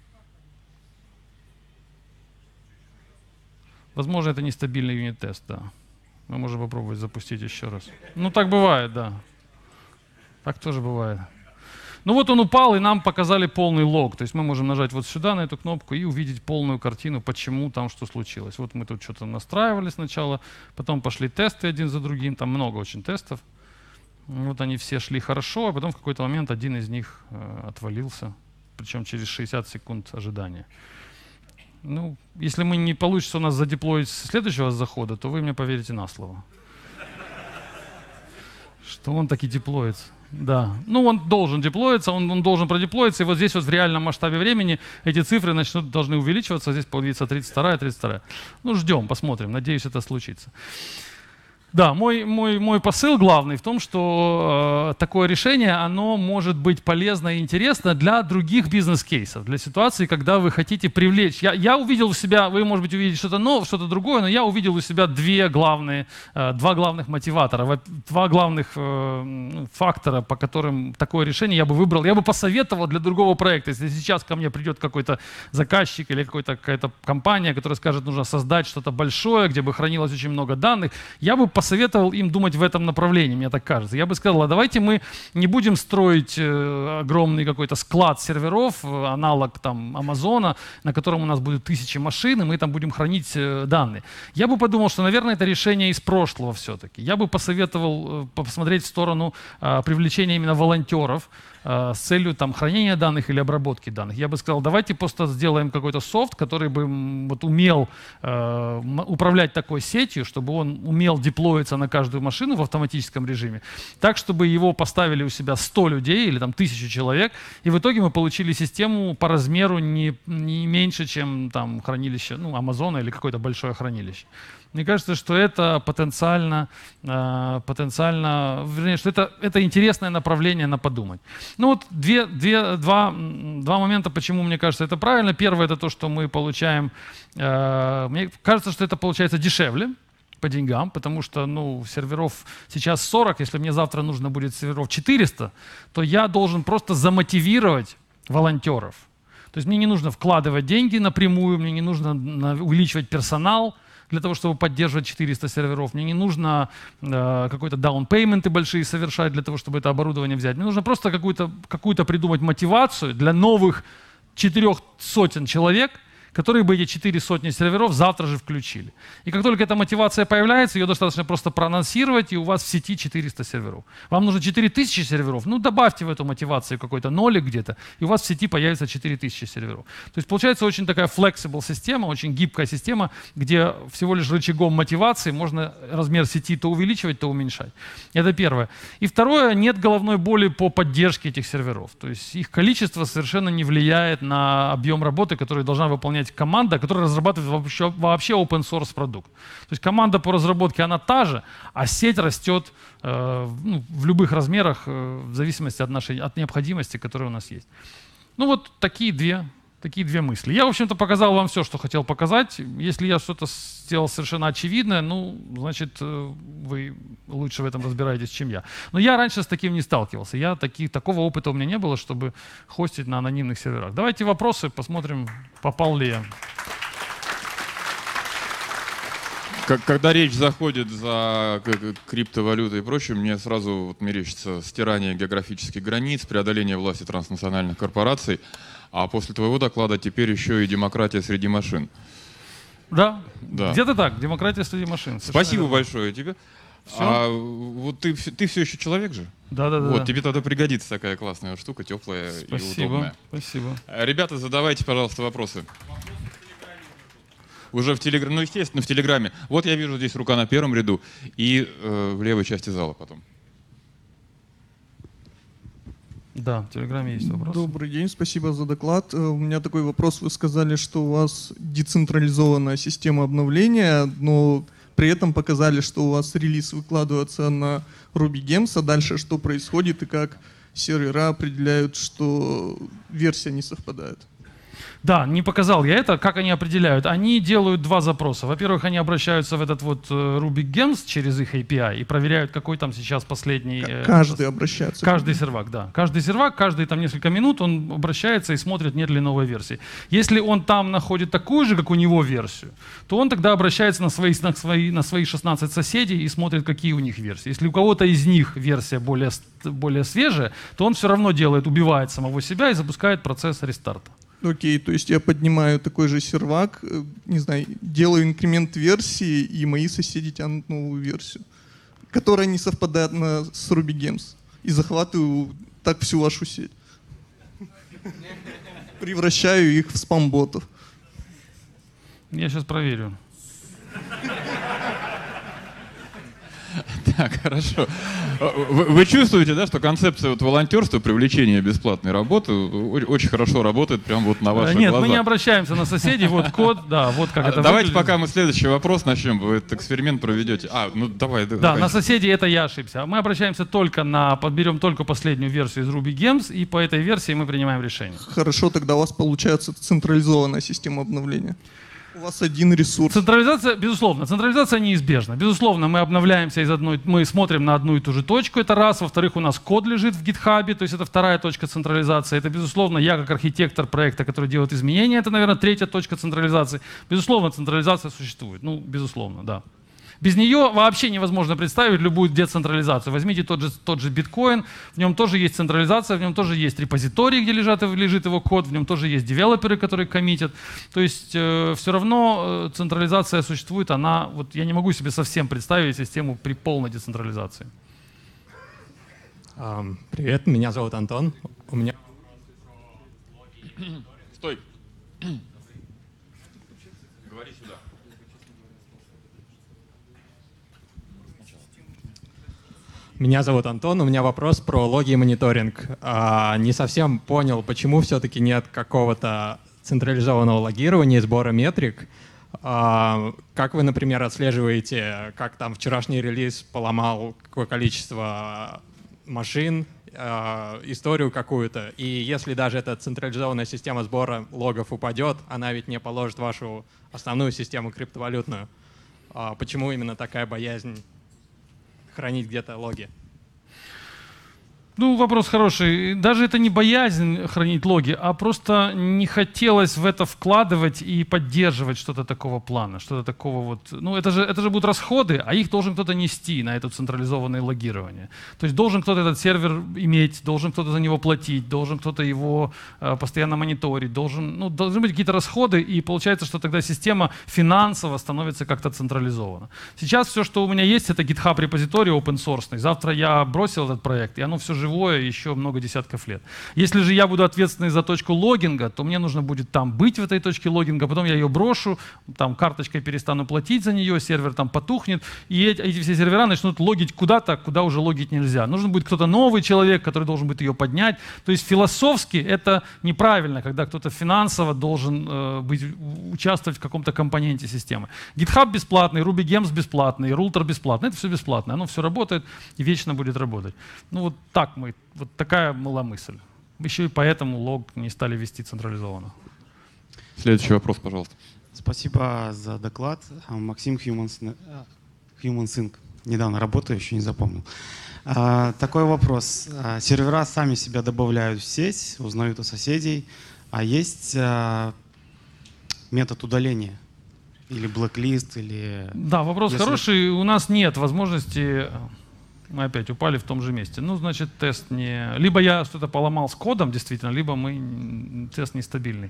Возможно, это нестабильный юнит-тест, да. Мы можем попробовать запустить еще раз. Ну, так бывает, да. Так тоже бывает. Ну вот он упал, и нам показали полный лог. То есть мы можем нажать вот сюда, на эту кнопку, и увидеть полную картину, почему там что случилось. Вот мы тут что-то настраивали сначала, потом пошли тесты один за другим, там много очень тестов. Вот они все шли хорошо, а потом в какой-то момент один из них э, отвалился, причем через шестьдесят секунд ожидания. Ну, если мы не получится у нас задеплоить с следующего захода, то вы мне поверите на слово. Что он таки деплоится. Да. Ну, он должен деплоиться, он, он должен продеплоиться, и вот здесь вот в реальном масштабе времени эти цифры начнут, должны увеличиваться, здесь появится тридцать вторая, тридцать вторая. Ну, ждем, посмотрим, надеюсь, это случится. Да, мой, мой, мой посыл главный в том, что э, такое решение, оно может быть полезно и интересно для других бизнес-кейсов, для ситуации, когда вы хотите привлечь. Я, я увидел у себя, вы, может быть, увидите что-то новое, что-то другое, но я увидел у себя две главные, э, два главных мотиватора, два главных э, фактора, по которым такое решение я бы выбрал, я бы посоветовал для другого проекта. Если сейчас ко мне придет какой-то заказчик или какой-то, какая-то компания, которая скажет, нужно создать что-то большое, где бы хранилось очень много данных, я бы посоветовал им думать в этом направлении, мне так кажется. Я бы сказал, а давайте мы не будем строить э, огромный какой-то склад серверов, э, аналог там Амазона, на котором у нас будут тысячи машин, и мы там будем хранить э, данные. Я бы подумал, что, наверное, это решение из прошлого все-таки. Я бы посоветовал э, посмотреть в сторону э, привлечения именно волонтеров э, с целью там, хранения данных или обработки данных. Я бы сказал, давайте просто сделаем какой-то софт, который бы м, вот, умел э, управлять такой сетью, чтобы он умел деплоить на каждую машину в автоматическом режиме, так, чтобы его поставили у себя сто людей или там тысячу человек, и в итоге мы получили систему по размеру не, не меньше, чем там хранилище, ну, Амазона или какое-то большое хранилище. Мне кажется, что это потенциально, э, потенциально, вернее, что это, это интересное направление на подумать. Ну вот две, две, два, два момента, почему мне кажется это правильно. Первое — это то, что мы получаем, э, мне кажется, что это получается дешевле по деньгам, потому что, ну, серверов сейчас сорок, если мне завтра нужно будет серверов четыреста, то я должен просто замотивировать волонтеров. То есть мне не нужно вкладывать деньги напрямую, мне не нужно увеличивать персонал для того, чтобы поддерживать четыреста серверов. Мне не нужно э, какой-то даунпейменты большие совершать для того, чтобы это оборудование взять. Мне нужно просто какую-то какую-то придумать мотивацию для новых четырех сотен человек, которые бы эти четыре сотни серверов завтра же включили. И как только эта мотивация появляется, ее достаточно просто проанонсировать, и у вас в сети четыреста серверов. Вам нужно четыре тысячи серверов, ну добавьте в эту мотивацию какой-то нолик где-то, и у вас в сети появится четыре тысячи серверов. То есть получается очень такая flexible система, очень гибкая система, где всего лишь рычагом мотивации можно размер сети то увеличивать, то уменьшать. Это первое. И второе, нет головной боли по поддержке этих серверов. То есть их количество совершенно не влияет на объем работы, который должна выполнять команда, которая разрабатывает вообще, вообще open source продукт. То есть команда по разработке, она та же, а сеть растет э, ну, в любых размерах, э, в зависимости от нашей, от необходимости, которая у нас есть. Ну вот такие две, такие две мысли. Я, в общем-то, показал вам все, что хотел показать. Если я что-то сделал совершенно очевидное, ну, значит, э, вы лучше в этом разбираетесь, чем я. Но я раньше с таким не сталкивался. Я таки, такого опыта у меня не было, чтобы хостить на анонимных серверах. Давайте вопросы, посмотрим, попал ли я. Когда речь заходит за криптовалюты и прочее, мне сразу вот мерещится стирание географических границ, преодоление власти транснациональных корпораций, а после твоего доклада теперь еще и демократия среди машин. Да, да. Где-то так, демократия среди машин. Спасибо большое тебе. Все? А вот ты, ты все еще человек же? Да, да, да. Вот, да. тебе тогда пригодится такая классная штука, теплая Спасибо, и удобная. Спасибо. Ребята, задавайте, пожалуйста, вопросы. Уже в Телеграме, ну, естественно, в Телеграме. Вот я вижу здесь рука на первом ряду и э, в левой части зала потом. Да, в Телеграме есть вопрос. Добрый день, спасибо за доклад. У меня такой вопрос. Вы сказали, что у вас децентрализованная система обновления, но при этом показали, что у вас релиз выкладывается на RubyGems, а дальше что происходит и как сервера определяют, что версия не совпадает? Да, не показал я это. Как они определяют? Они делают два запроса. Во-первых, они обращаются в этот вот RubyGems через их эй пи ай и проверяют, какой там сейчас последний... Каждый обращается. Каждый сервак, да. Каждый сервак, каждые там несколько минут он обращается и смотрит, нет ли новой версии. Если он там находит такую же, как у него, версию, то он тогда обращается на свои, на свои, на свои шестнадцать соседей и смотрит, какие у них версии. Если у кого-то из них версия более, более свежая, то он все равно делает, убивает самого себя и запускает процесс рестарта. Окей, то есть я поднимаю такой же сервак, не знаю, делаю инкремент версии, и мои соседи тянут новую версию, которая не совпадает на, с RubyGems. И захватываю так всю вашу сеть. Превращаю их в спам-ботов. Я сейчас проверю. Так, хорошо. Вы, вы чувствуете, да, что концепция вот волонтерства, привлечения бесплатной работы очень хорошо работает прямо вот на ваших Нет, глазах? мы не обращаемся на соседей. Вот код, да, вот как а это Давайте выглядит. пока мы следующий вопрос начнем. Вы этот эксперимент проведете. А, ну давай. Да, давай. на соседей это я ошибся. Мы обращаемся только на, подберем только последнюю версию из RubyGems, и по этой версии мы принимаем решение. Хорошо, тогда у вас получается централизованная система обновления. У вас один ресурс. Централизация, безусловно, централизация неизбежна. Безусловно, мы обновляемся из одной, мы смотрим на одну и ту же точку, это раз. Во-вторых, у нас код лежит в GitHub, то есть это вторая точка централизации. Это, безусловно, я как архитектор проекта, который делает изменения, это, наверное, третья точка централизации. Безусловно, централизация существует. Ну, безусловно, да. Без нее вообще невозможно представить любую децентрализацию. Возьмите тот же, тот же биткоин, в нем тоже есть централизация, в нем тоже есть репозиторий, где лежат, лежит его код, в нем тоже есть девелоперы, которые коммитят. То есть э, все равно э, централизация существует, она, вот я не могу себе совсем представить систему при полной децентрализации. Um, привет, меня зовут Антон. У меня... Стой. Говори сюда. Меня зовут Антон, у меня вопрос про логи и мониторинг. А, не совсем понял, почему все-таки нет какого-то централизованного логирования и сбора метрик. А, как вы, например, отслеживаете, как там вчерашний релиз поломал какое количество машин, а, историю какую-то? И если даже эта централизованная система сбора логов упадет, она ведь не положит вашу основную систему криптовалютную. А почему именно такая боязнь хранить где-то логи? Ну, вопрос хороший. Даже это не боязнь хранить логи, а просто не хотелось в это вкладывать и поддерживать что-то такого плана, что-то такого вот. Ну, это же, это же будут расходы, а их должен кто-то нести на это централизованное логирование. То есть должен кто-то этот сервер иметь, должен кто-то за него платить, должен кто-то его э, постоянно мониторить, должен, ну, должны быть какие-то расходы, и получается, что тогда система финансово становится как-то централизована. Сейчас все, что у меня есть, это GitHub репозиторий open source. Завтра я бросил этот проект, и оно все живое еще много десятков лет. Если же я буду ответственный за точку логинга, то мне нужно будет там быть в этой точке логинга, потом я ее брошу, там карточкой перестану платить за нее, сервер там потухнет, и эти, эти все сервера начнут логить куда-то, куда уже логить нельзя. Нужен будет кто-то новый человек, который должен будет ее поднять. То есть философски это неправильно, когда кто-то финансово должен э, быть, участвовать в каком-то компоненте системы. GitHub бесплатный, RubyGems бесплатный, Rulter бесплатный, это все бесплатно, оно все работает и вечно будет работать. Ну вот так мы Вот такая была мысль. Еще и поэтому лог не стали вести централизованно. Следующий вопрос, пожалуйста. Спасибо за доклад. Максим, Humans, HumanSync. Недавно работаю, еще не запомнил. А, такой вопрос. А, сервера сами себя добавляют в сеть, узнают у соседей, а есть а, метод удаления? Или блэклист, или... Да, вопрос Если... хороший. У нас нет возможности... Мы опять упали в том же месте. Ну, значит, тест не... Либо я что-то поломал с кодом, действительно, либо мы... тест нестабильный.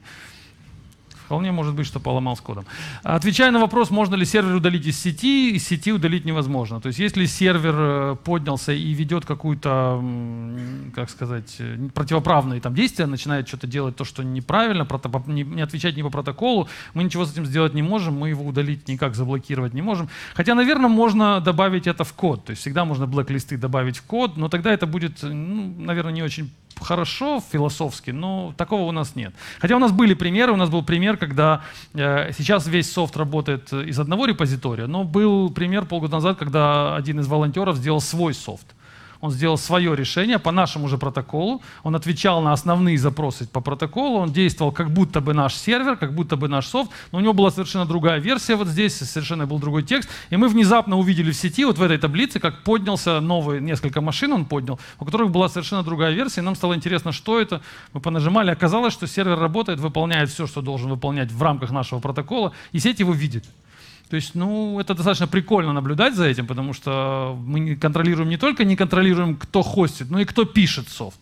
Вполне может быть, что поломал с кодом. Отвечая на вопрос, можно ли сервер удалить из сети, из сети удалить невозможно. То есть если сервер поднялся и ведет какую-то, как сказать, противоправные там действия, начинает что-то делать то, что неправильно, не отвечать ни по протоколу, мы ничего с этим сделать не можем, мы его удалить никак, заблокировать не можем. Хотя, наверное, можно добавить это в код. То есть всегда можно блэк-листы добавить в код, но тогда это будет, ну, наверное, не очень хорошо философски, но такого у нас нет. Хотя у нас были примеры, у нас был пример, когда э, сейчас весь софт работает из одного репозитория, но был пример полгода назад, когда один из волонтеров сделал свой софт. Он сделал свое решение по нашему же протоколу, он отвечал на основные запросы по протоколу, он действовал как будто бы наш сервер, как будто бы наш софт, но у него была совершенно другая версия вот здесь, совершенно был другой текст, и мы внезапно увидели в сети, вот в этой таблице, как поднялся новый, несколько машин он поднял, у которых была совершенно другая версия, и нам стало интересно, что это, мы понажимали, оказалось, что сервер работает, выполняет все, что должен выполнять в рамках нашего протокола, и сеть его видит. То есть, ну, это достаточно прикольно наблюдать за этим, потому что мы контролируем не только не контролируем, кто хостит, но и кто пишет софт.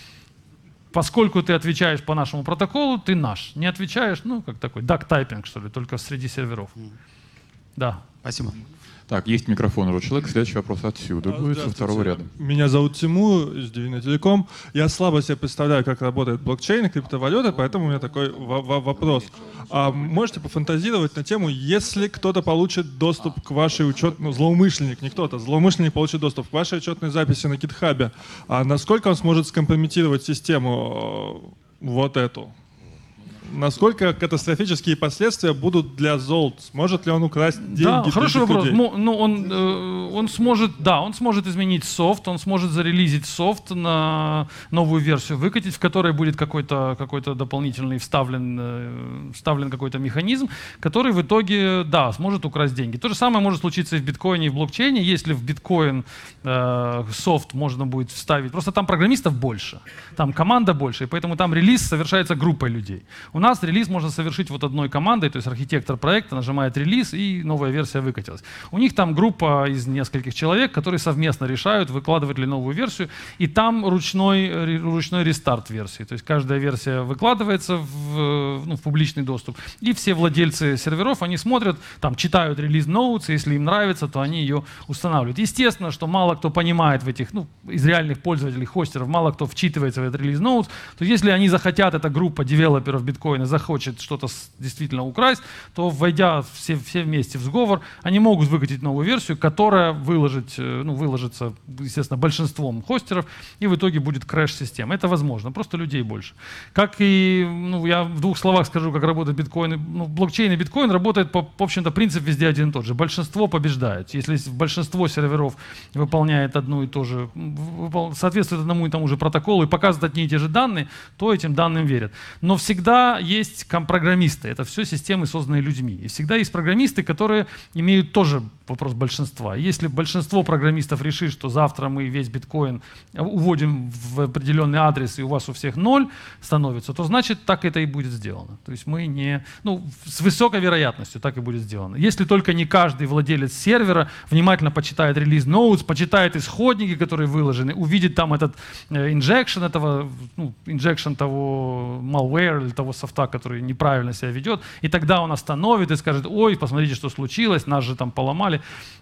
Поскольку ты отвечаешь по нашему протоколу, ты наш. Не отвечаешь, ну, как такой дак-тайпинг, что ли, только среди серверов. Да. Спасибо. Так, есть микрофон у человека. Следующий вопрос отсюда будет, со второго ряда. Меня зовут Тимур из Divina Telecom. Я слабо себе представляю, как работает блокчейн и криптовалюта, поэтому у меня такой вопрос. А можете пофантазировать на тему, если кто-то получит доступ к вашей учетной, ну, злоумышленник, не кто-то, злоумышленник получит доступ к вашей учетной записи на GitHub, а насколько он сможет скомпрометировать систему вот эту? Насколько катастрофические последствия будут для Золт? Сможет ли он украсть деньги? Да, хороший вопрос. Людей? Ну, он, э, он сможет, да, он сможет изменить софт, он сможет зарелизить софт на новую версию, выкатить, в которой будет какой-то какой-то дополнительный вставлен, э, вставлен какой-то механизм, который в итоге, да, сможет украсть деньги. То же самое может случиться и в биткоине, и в блокчейне. Если в биткоин э, софт можно будет вставить, просто там программистов больше, там команда больше, и поэтому там релиз совершается группой людей. У нас релиз можно совершить вот одной командой, то есть архитектор проекта нажимает релиз, и новая версия выкатилась. У них там группа из нескольких человек, которые совместно решают, выкладывать ли новую версию, и там ручной, ручной рестарт версии. То есть каждая версия выкладывается в, ну, в публичный доступ, и все владельцы серверов, они смотрят, там читают релиз ноутс, если им нравится, то они ее устанавливают. Естественно, что мало кто понимает в этих, ну, из реальных пользователей, хостеров, мало кто вчитывается в этот релиз ноутс, то если они захотят, эта группа девелоперов биткоина, биткоин и захочет что-то действительно украсть, то, войдя все, все вместе в сговор, они могут выкатить новую версию, которая выложит, ну, выложится, естественно, большинством хостеров, и в итоге будет крэш системы. Это возможно, просто людей больше. Как и, ну, я в двух словах скажу, как работает биткоин. Ну, блокчейн и биткоин работает по, в общем-то, принцип везде один и тот же. Большинство побеждает. Если большинство серверов выполняет одну и ту же, соответствует одному и тому же протоколу и показывает одни и те же данные, то этим данным верят. Но всегда есть программисты. Это все системы, созданные людьми. И всегда есть программисты, которые имеют тоже вопрос большинства. Если большинство программистов решит, что завтра мы весь биткоин уводим в определенный адрес, и у вас у всех ноль становится, то значит так это и будет сделано. То есть мы не, ну, с высокой вероятностью так и будет сделано. Если только не каждый владелец сервера внимательно почитает релиз ноутс, почитает исходники, которые выложены, увидит там этот инжекшн этого, ну, инжекшн того malware или того софта, который неправильно себя ведет, и тогда он остановит и скажет: ой, посмотрите, что случилось, нас же там поломали.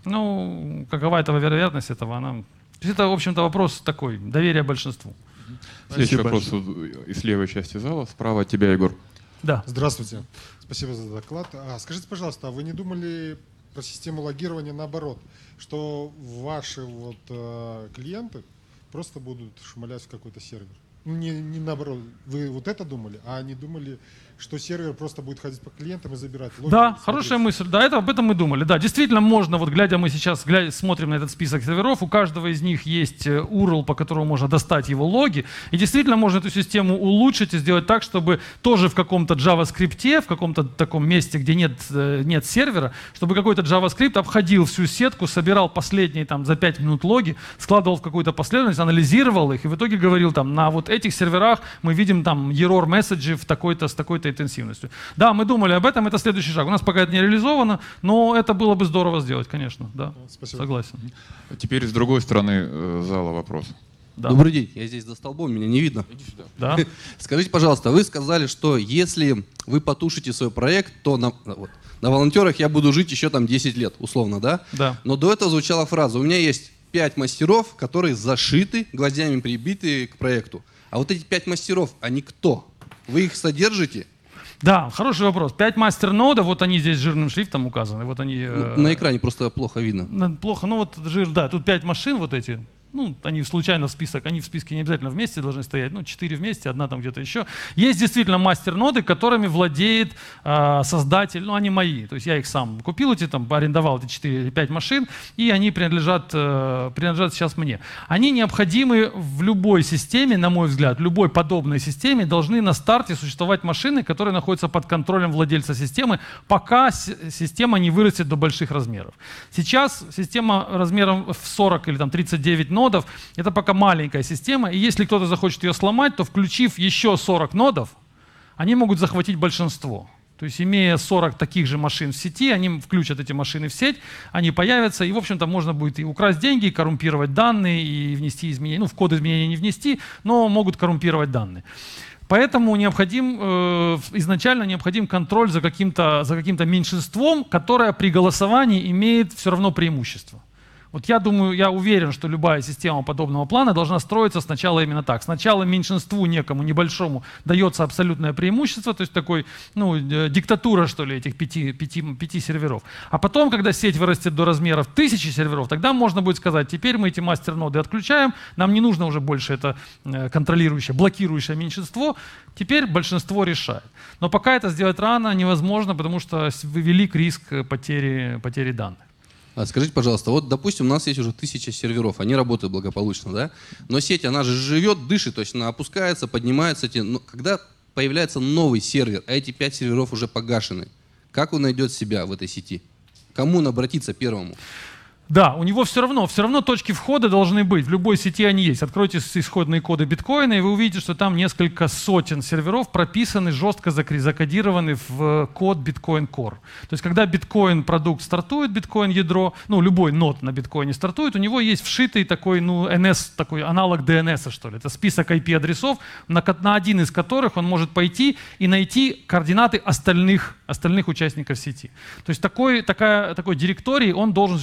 Ну, какова этого вероятность этого, она... То есть это, в общем-то, вопрос такой, доверие большинству. Следующий Спасибо вопрос из левой части зала, справа от тебя, Егор. Да. Здравствуйте. Спасибо за доклад. А, скажите, пожалуйста, а вы не думали про систему логирования наоборот, что ваши вот, э, клиенты просто будут шмалять в какой-то сервер? Ну, не, не наоборот. Вы вот это думали, а они думали, что сервер просто будет ходить по клиентам и забирать логин? Да, смотреть. хорошая мысль. Да, это, об этом мы думали. Да, действительно можно, вот глядя, мы сейчас глядя, смотрим на этот список серверов, у каждого из них есть ю ар эл, по которому можно достать его логи, и действительно можно эту систему улучшить и сделать так, чтобы тоже в каком-то JavaScript, в каком-то таком месте, где нет, нет сервера, чтобы какой-то JavaScript обходил всю сетку, собирал последние там за пять минут логи, складывал в какую-то последовательность, анализировал их, и в итоге говорил там, на вот этих серверах мы видим там ю ар эл-месседжи в такой-то, с такой-то интенсивностью. Да, мы думали об этом, это следующий шаг. У нас пока это не реализовано, но это было бы здорово сделать, конечно. Да, Спасибо. согласен. Теперь с другой стороны э, зала вопрос. Да. Добрый день, я здесь за столбом, меня не видно. Иди сюда. Да. Скажите, пожалуйста, вы сказали, что если вы потушите свой проект, то на, вот, на волонтерах я буду жить еще там десять лет, условно, да? Да. Но до этого звучала фраза: у меня есть пять мастеров, которые зашиты, гвоздями прибиты к проекту. А вот эти пять мастеров, они кто? Вы их содержите? Да, хороший вопрос. Пять мастер-нодов, вот они здесь жирным шрифтом указаны. Вот они, э, На экране просто плохо видно. на- плохо, ну вот жир, да, тут пять машин вот эти. Ну, они случайно в список, они в списке не обязательно вместе должны стоять, ну, четыре вместе, одна там где-то еще. Есть действительно мастер-ноды, которыми владеет э, создатель, ну, они мои, то есть я их сам купил, эти там, арендовал эти четыре или пять машин, и они принадлежат, э, принадлежат сейчас мне. Они необходимы в любой системе, на мой взгляд, в любой подобной системе должны на старте существовать машины, которые находятся под контролем владельца системы, пока с- система не вырастет до больших размеров. Сейчас система размером в сорок или там тридцать девять нод, это пока маленькая система, и если кто-то захочет ее сломать, то, включив еще сорок нодов, они могут захватить большинство. То есть, имея сорок таких же машин в сети, они включат эти машины в сеть, они появятся, и, в общем-то, можно будет и украсть деньги, и коррумпировать данные, и внести изменения. Ну, в код изменения не внести, но могут коррумпировать данные. Поэтому необходим, э, изначально необходим контроль за каким-то, за каким-то меньшинством, которое при голосовании имеет все равно преимущество. Вот я думаю, я уверен, что любая система подобного плана должна строиться сначала именно так. Сначала меньшинству некому, небольшому, дается абсолютное преимущество, то есть такой, ну, диктатура, что ли, этих пяти, пяти, пяти серверов. А потом, когда сеть вырастет до размеров тысячи серверов, тогда можно будет сказать: теперь мы эти мастер-ноды отключаем, нам не нужно уже больше это контролирующее, блокирующее меньшинство, теперь большинство решает. Но пока это сделать рано, невозможно, потому что велик риск потери, потери данных. А скажите, пожалуйста, вот, допустим, у нас есть уже тысяча серверов, они работают благополучно, да? Но сеть, она же живет, дышит, то есть она опускается, поднимается. Эти, но когда появляется новый сервер, а эти пять серверов уже погашены, как он найдет себя в этой сети? К кому он обратится первому? Да, у него все равно, все равно точки входа должны быть. В любой сети они есть. Откройте исходные коды биткоина, и вы увидите, что там несколько сотен серверов прописаны, жестко закодированы в код Bitcoin Core. То есть, когда биткоин продукт стартует, биткоин ядро, ну, любой нод на биткоине стартует, у него есть вшитый такой, ну, эн эс, такой аналог ди эн эс, что ли. Это список ай пи-адресов, на, на один из которых он может пойти и найти координаты остальных, остальных участников сети. То есть, такой, такая, такой директорий, он должен существовать у всех.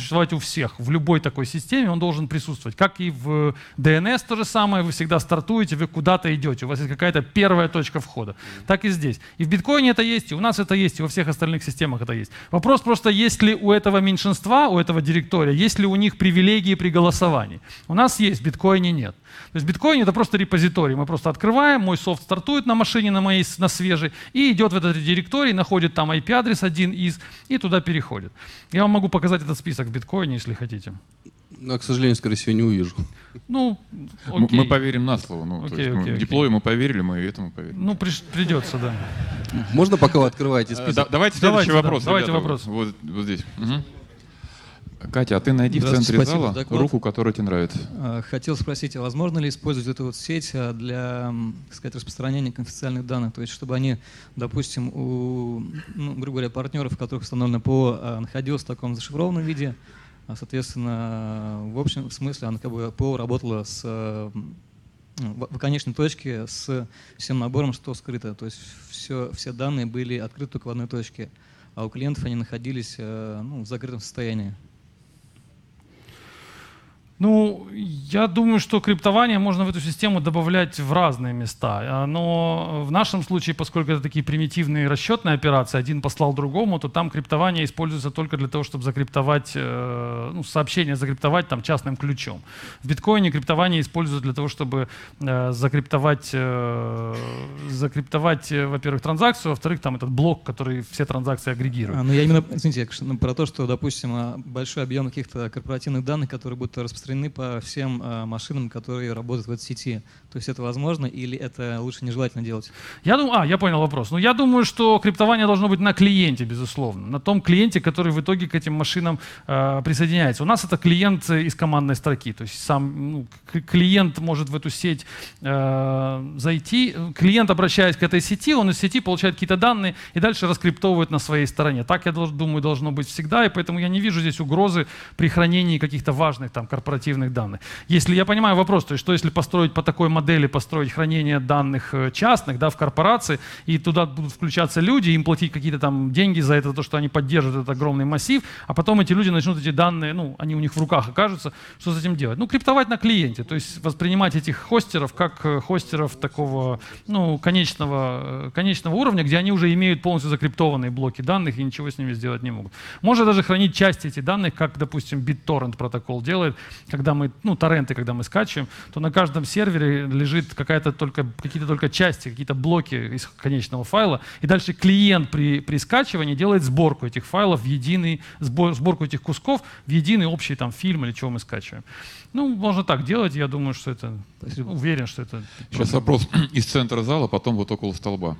всех, в любой такой системе он должен присутствовать. Как и в ди эн эс то же самое, вы всегда стартуете, вы куда-то идете, у вас есть какая-то первая точка входа. Так и здесь. И в биткоине это есть, и у нас это есть, и во всех остальных системах это есть. Вопрос просто, есть ли у этого меньшинства, у этого директория, есть ли у них привилегии при голосовании. У нас есть, в биткоине нет. То есть биткоин это просто репозиторий. Мы просто открываем, мой софт стартует на машине, на моей, на свежей, и идет в этот директорий, находит там ай пи-адрес один из, и туда переходит. Я вам могу показать этот список в биткоине, если хотите. Но, к сожалению, скорее всего, не увижу. Ну, Мы, окей. мы поверим на слово. Ну, Окей, то есть, окей, мы окей. в диплое мы поверили, мы и этому поверим. Ну, приш- придется, да. Можно, пока вы открываете список? Да, давайте следующий Давайте, да, вопрос. давайте ребята. вопрос. Вот, вот здесь. Угу. Катя, а ты найди в Здравствуйте, центре спасибо зала за доклад. руку, которая тебе нравится. А, Хотел спросить, а возможно ли использовать эту вот сеть а, для, м, так сказать, распространения конфиденциальных данных? То есть, чтобы они, допустим, у, ну, грубо говоря, партнеров, у которых установлено ПО, а, находилось в таком зашифрованном виде, а, соответственно, в общем смысле оно как бы ПО работало с, а, ну, в, в конечной точке с всем набором, что скрыто. То есть все, все данные были открыты только в одной точке, а у клиентов они находились а, ну, в закрытом состоянии. Ну, я думаю, что криптование можно в эту систему добавлять в разные места. Но в нашем случае, поскольку это такие примитивные расчетные операции, один послал другому, то там криптование используется только для того, чтобы закриптовать, ну, сообщение закриптовать там частным ключом. В биткоине криптование используется для того, чтобы закриптовать, закриптовать, во-первых, транзакцию, во-вторых, там этот блок, который все транзакции агрегирует. А, ну я именно, извините, я про то, что, допустим, большой объем каких-то корпоративных данных, которые будут распространены по всем э, машинам, которые работают в этой сети. То есть это возможно или это лучше нежелательно делать? Я думаю, а, я понял вопрос. Ну, я думаю, что криптование должно быть на клиенте, безусловно. На том клиенте, который в итоге к этим машинам э, присоединяется. У нас это клиент из командной строки. То есть сам ну, клиент может в эту сеть э, зайти. Клиент, обращаясь к этой сети, он из сети получает какие-то данные и дальше раскриптовывает на своей стороне. Так, я думаю, должно быть всегда. И поэтому я не вижу здесь угрозы при хранении каких-то важных там корпоративных данных. Если я понимаю вопрос, то есть что если построить по такой модели, построить хранение данных частных, да, в корпорации, и туда будут включаться люди, им платить какие-то там деньги за это, то, что они поддерживают этот огромный массив, а потом эти люди начнут эти данные, ну, они у них в руках окажутся, что с этим делать? Ну, криптовать на клиенте, то есть воспринимать этих хостеров как хостеров такого, ну, конечного, конечного уровня, где они уже имеют полностью закриптованные блоки данных и ничего с ними сделать не могут. Можно даже хранить части этих данных, как, допустим, BitTorrent протокол делает, когда мы, ну, торренты, когда мы скачиваем, то на каждом сервере лежит какая-то только, какие-то только части, какие-то блоки из конечного файла, и дальше клиент при, при скачивании делает сборку этих файлов в единый, сбор, сборку этих кусков в единый общий там фильм или чего мы скачиваем. Ну, можно так делать, я думаю, что это, ну, уверен, что это... Сейчас вопрос из центра зала, потом вот около столба.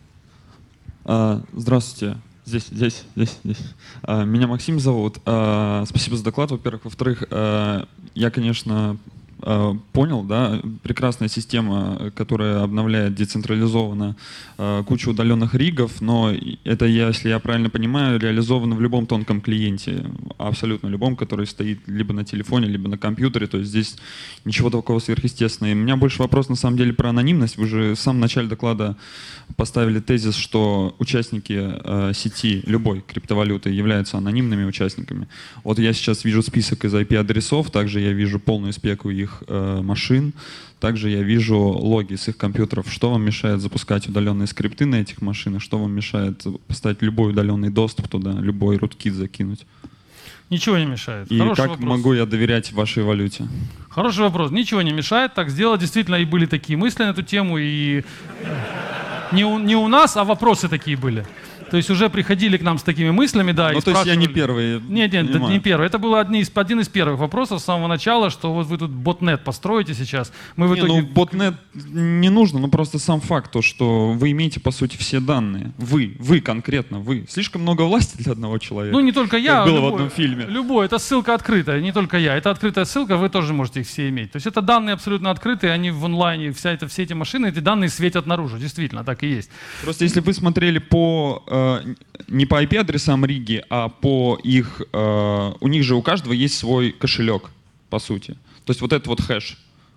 А, здравствуйте. Здесь, здесь, здесь, здесь. А, меня Максим зовут. А, спасибо за доклад, во-первых. Во-вторых, а, я, конечно, а, понял, да, прекрасная система, которая обновляет децентрализованно а, кучу удаленных ригов, но это, если я правильно понимаю, реализовано в любом тонком клиенте, абсолютно любом, который стоит либо на телефоне, либо на компьютере, то есть здесь ничего такого сверхъестественного. И у меня больше вопрос, на самом деле, про анонимность. Вы же в самом начале доклада поставили тезис, что участники э, сети любой криптовалюты являются анонимными участниками. Вот я сейчас вижу список из ай пи-адресов, также я вижу полную спеку их э, машин, также я вижу логи с их компьютеров. Что вам мешает запускать удаленные скрипты на этих машинах? Что вам мешает поставить любой удаленный доступ туда, любой руткит закинуть? Ничего не мешает. И Хороший как вопрос. могу я доверять вашей валюте? Хороший вопрос. Ничего не мешает так сделать. Действительно, и были такие мысли на эту тему, и не у, не у нас, а вопросы такие были. То есть уже приходили к нам с такими мыслями, да. Ну, и то есть я не спрашивали. первый. Нет, нет, это понимаю. не первый. Это был один из, один из первых вопросов с самого начала, что вот вы тут ботнет построите сейчас. Мы в Не, итоге... ну ботнет не нужно, но просто сам факт, то, что вы имеете, по сути, все данные. Вы, вы конкретно, вы. Слишком много власти для одного человека. Ну, не только я. Как было любой, в одном фильме. Любой. Это ссылка открытая, не только я. Это открытая ссылка, вы тоже можете их все иметь. То есть это данные абсолютно открытые, они в онлайне, вся это, все эти машины, эти данные светят наружу. Действительно, так и есть. Просто если вы смотрели по... Э, не по ай пи-адресам Риги, а по их... Э, у них же у каждого есть свой кошелек, по сути. То есть вот этот вот хэш.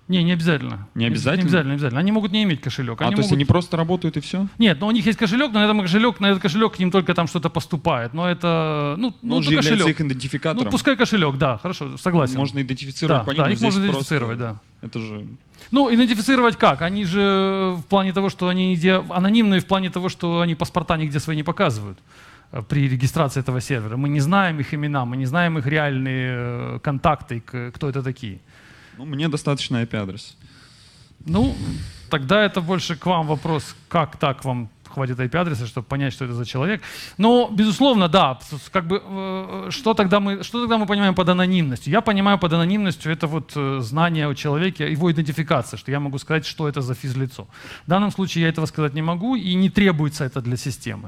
Не, не обязательно. Не обязательно? Не обязательно, не обязательно. Они могут не иметь кошелек. А, они то есть могут... они просто работают и все? Нет, но у них есть кошелек, но на этом кошелек, на этот кошелек к ним только там что-то поступает. Но это, ну, Ну, он же кошелек. является их идентификатором. Ну, пускай кошелек, да, хорошо, согласен. Можно идентифицировать да, по ним, да, но их здесь можно просто- идентифицировать, да. Это же... Ну, идентифицировать как? Они же в плане того, что они нигде анонимные, в плане того, что они паспорта нигде свои не показывают э, при регистрации этого сервера. Мы не знаем их имена, мы не знаем их реальные э, контакты, к- кто это такие. Ну, мне достаточно ай пи-адрес. Ну, тогда это больше к вам вопрос, как так вам хватит ай пи-адреса, чтобы понять, что это за человек. Но, безусловно, да, с- как бы, э, что, тогда мы, что тогда мы понимаем под анонимностью? Я понимаю под анонимностью это вот э, знание о человеке, его идентификация, что я могу сказать, что это за физлицо. В данном случае я этого сказать не могу, и не требуется это для системы.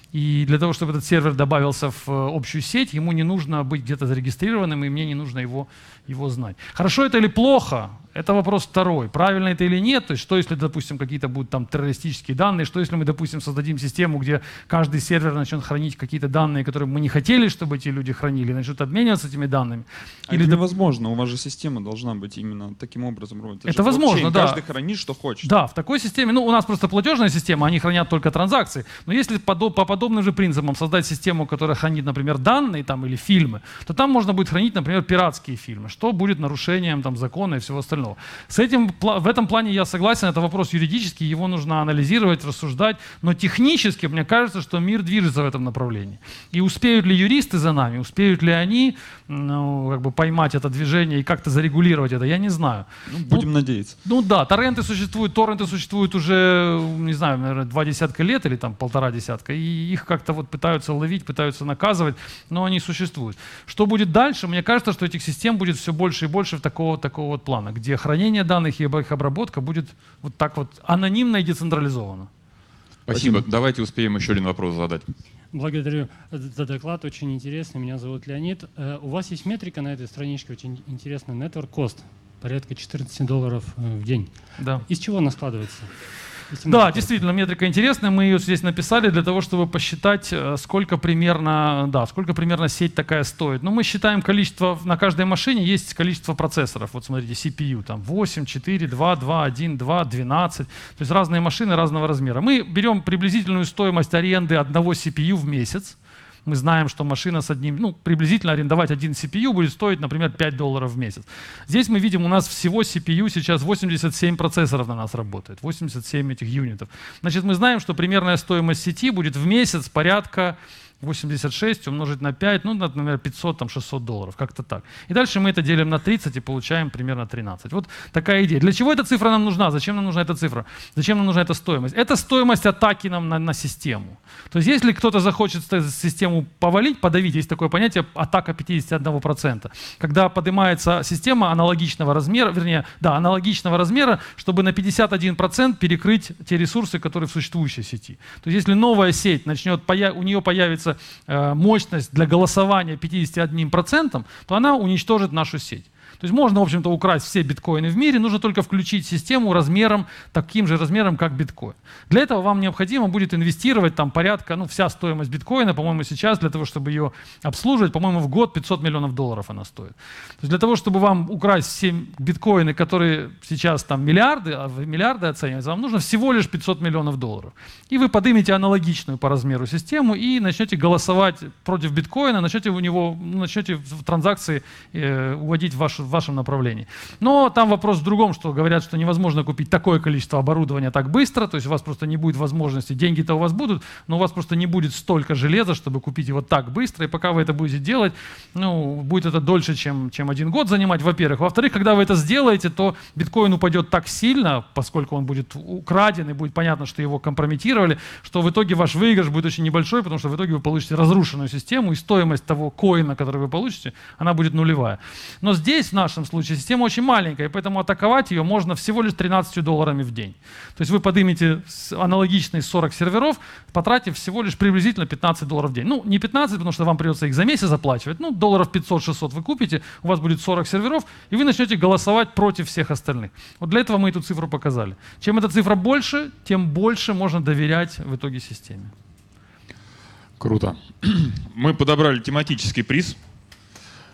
И для того, чтобы этот сервер добавился в э, общую сеть, ему не нужно быть где-то зарегистрированным, и мне не нужно его, его знать. Хорошо это или плохо? Это вопрос второй. Правильно это или нет? То есть что, если, допустим, какие-то будут там террористические данные? Что, если мы, допустим, создадим систему, где каждый сервер начнет хранить какие-то данные, которые мы не хотели, чтобы эти люди хранили, начнут обмениваться этими данными? А Или, это доп- невозможно. У вас же система должна быть именно таким образом. Это, Это же возможно, блокчейн. да. Каждый хранит, что хочет. Да, в такой системе, ну, у нас просто платежная система, они хранят только транзакции. Но если подо- по подобным же принципам создать систему, которая хранит, например, данные там, или фильмы, то там можно будет хранить, например, пиратские фильмы, что будет нарушением там, закона и всего остального. С этим, пла- в этом плане я согласен, это вопрос юридический, его нужно анализировать, рассуждать, но технически, мне кажется, что мир движется в этом направлении. И успеют ли юристы за нами, успеют ли они ну, как бы поймать это движение и как-то зарегулировать это, я не знаю. Ну, будем надеяться. Ну да, торренты существуют, торренты существуют уже, не знаю, наверное, два десятка лет или там полтора десятка, и их как-то вот пытаются ловить, пытаются наказывать, но они существуют. Что будет дальше? Мне кажется, что этих систем будет все больше и больше такого, такого вот плана, где хранение данных и их обработка будет вот так вот анонимно и децентрализовано. Спасибо. Давайте успеем еще один вопрос задать. Благодарю за доклад, очень интересный. Меня зовут Леонид. Э, У вас есть метрика на этой страничке, очень интересная, Network Cost, порядка четырнадцать долларов э, в день. Да. Из чего она складывается? Если Да, можно действительно, метрика интересная. Мы ее здесь написали для того, чтобы посчитать, э, сколько примерно, да, сколько примерно сеть такая стоит. Но мы считаем количество, на каждой машине есть количество процессоров. Вот смотрите, си пи ю, там восемь, четыре, два, два, один, два, двенадцать. То есть разные машины разного размера. Мы берем приблизительную стоимость аренды одного си пи ю в месяц. Мы знаем, что машина с одним, ну, приблизительно арендовать один си пи ю будет стоить, например, пять долларов в месяц. Здесь мы видим, у нас всего си пи ю сейчас восемьдесят семь процессоров на нас работает, восемьдесят семь этих юнитов. Значит, мы знаем, что примерная стоимость сети будет в месяц порядка восемьдесят шесть умножить на пять, ну, например, пятьсот, там, шестьсот долларов, как-то так. И дальше мы это делим на тридцать и получаем примерно тринадцать. Вот такая идея. Для чего эта цифра нам нужна? Зачем нам нужна эта цифра? Зачем нам нужна эта стоимость? Это стоимость атаки нам на, на систему. То есть если кто-то захочет систему повалить, подавить, есть такое понятие атака пятьдесят один процент. Когда поднимается система аналогичного размера, вернее, да, аналогичного размера, чтобы на пятьдесят один процент перекрыть те ресурсы, которые в существующей сети. То есть если новая сеть начнет, у нее появится мощность для голосования пятьдесят один процент, то она уничтожит нашу сеть. То есть можно, в общем-то, украсть все биткоины в мире, нужно только включить систему размером, таким же размером, как биткоин. Для этого вам необходимо будет инвестировать там порядка, ну, вся стоимость биткоина, по-моему, сейчас, для того, чтобы ее обслуживать, по-моему, в год пятьсот миллионов долларов она стоит. То есть для того, чтобы вам украсть все биткоины, которые сейчас там миллиарды, а в миллиарды оцениваются, вам нужно всего лишь пятьсот миллионов долларов. И вы поднимете аналогичную по размеру систему и начнете голосовать против биткоина, начнете у него, начнете в транзакции э, уводить в вашу в вашем направлении. Но там вопрос в другом, что говорят, что невозможно купить такое количество оборудования так быстро, то есть у вас просто не будет возможности, деньги-то у вас будут, но у вас просто не будет столько железа, чтобы купить его так быстро, и пока вы это будете делать, ну, будет это дольше, чем, чем один год занимать, во-первых. Во-вторых, когда вы это сделаете, то биткоин упадет так сильно, поскольку он будет украден, и будет понятно, что его компрометировали, что в итоге ваш выигрыш будет очень небольшой, потому что в итоге вы получите разрушенную систему, и стоимость того коина, который вы получите, она будет нулевая. Но здесь, в нашем случае, система очень маленькая, и поэтому атаковать ее можно всего лишь тринадцатью долларами в день. То есть вы поднимете аналогичные сорок серверов, потратив всего лишь приблизительно пятнадцать долларов в день. Ну, не пятнадцать, потому что вам придется их за месяц оплачивать. Ну, долларов пятьсот-шестьсот вы купите, у вас будет сорок серверов, и вы начнете голосовать против всех остальных. Вот для этого мы эту цифру показали. Чем эта цифра больше, тем больше можно доверять в итоге системе. Круто. Мы подобрали тематический приз.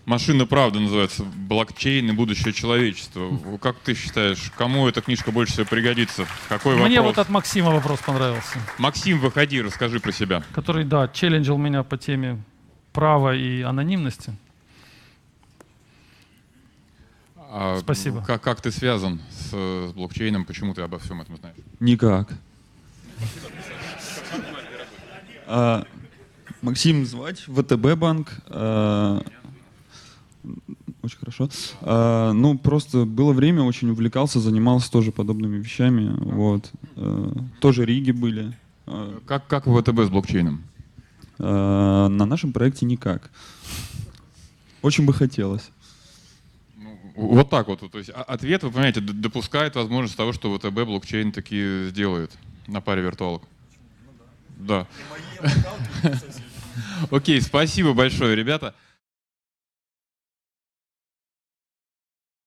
Машина правда называется «Блокчейн и будущее человечества». Как ты считаешь, кому эта книжка больше всего пригодится? Какой Мне вопрос? вот от Максима вопрос понравился. Максим, выходи, расскажи про себя. Который, да, челленджил меня по теме права и анонимности. А Спасибо. Как, как ты связан с, с блокчейном? Почему ты обо всем этом знаешь? Никак. А, Максим звать, ВТБ банк. А, очень хорошо. А, ну, просто было время, очень увлекался, занимался тоже подобными вещами. Вот. А, тоже риги были. А, Как, как в ВТБ с блокчейном? а, на нашем проекте никак. Очень бы хотелось. Вот так вот. То есть а- ответ, вы понимаете, д- допускает возможность того, что ВТБ блокчейн таки сделает на паре виртуалок. Да. Окей, спасибо большое, ребята.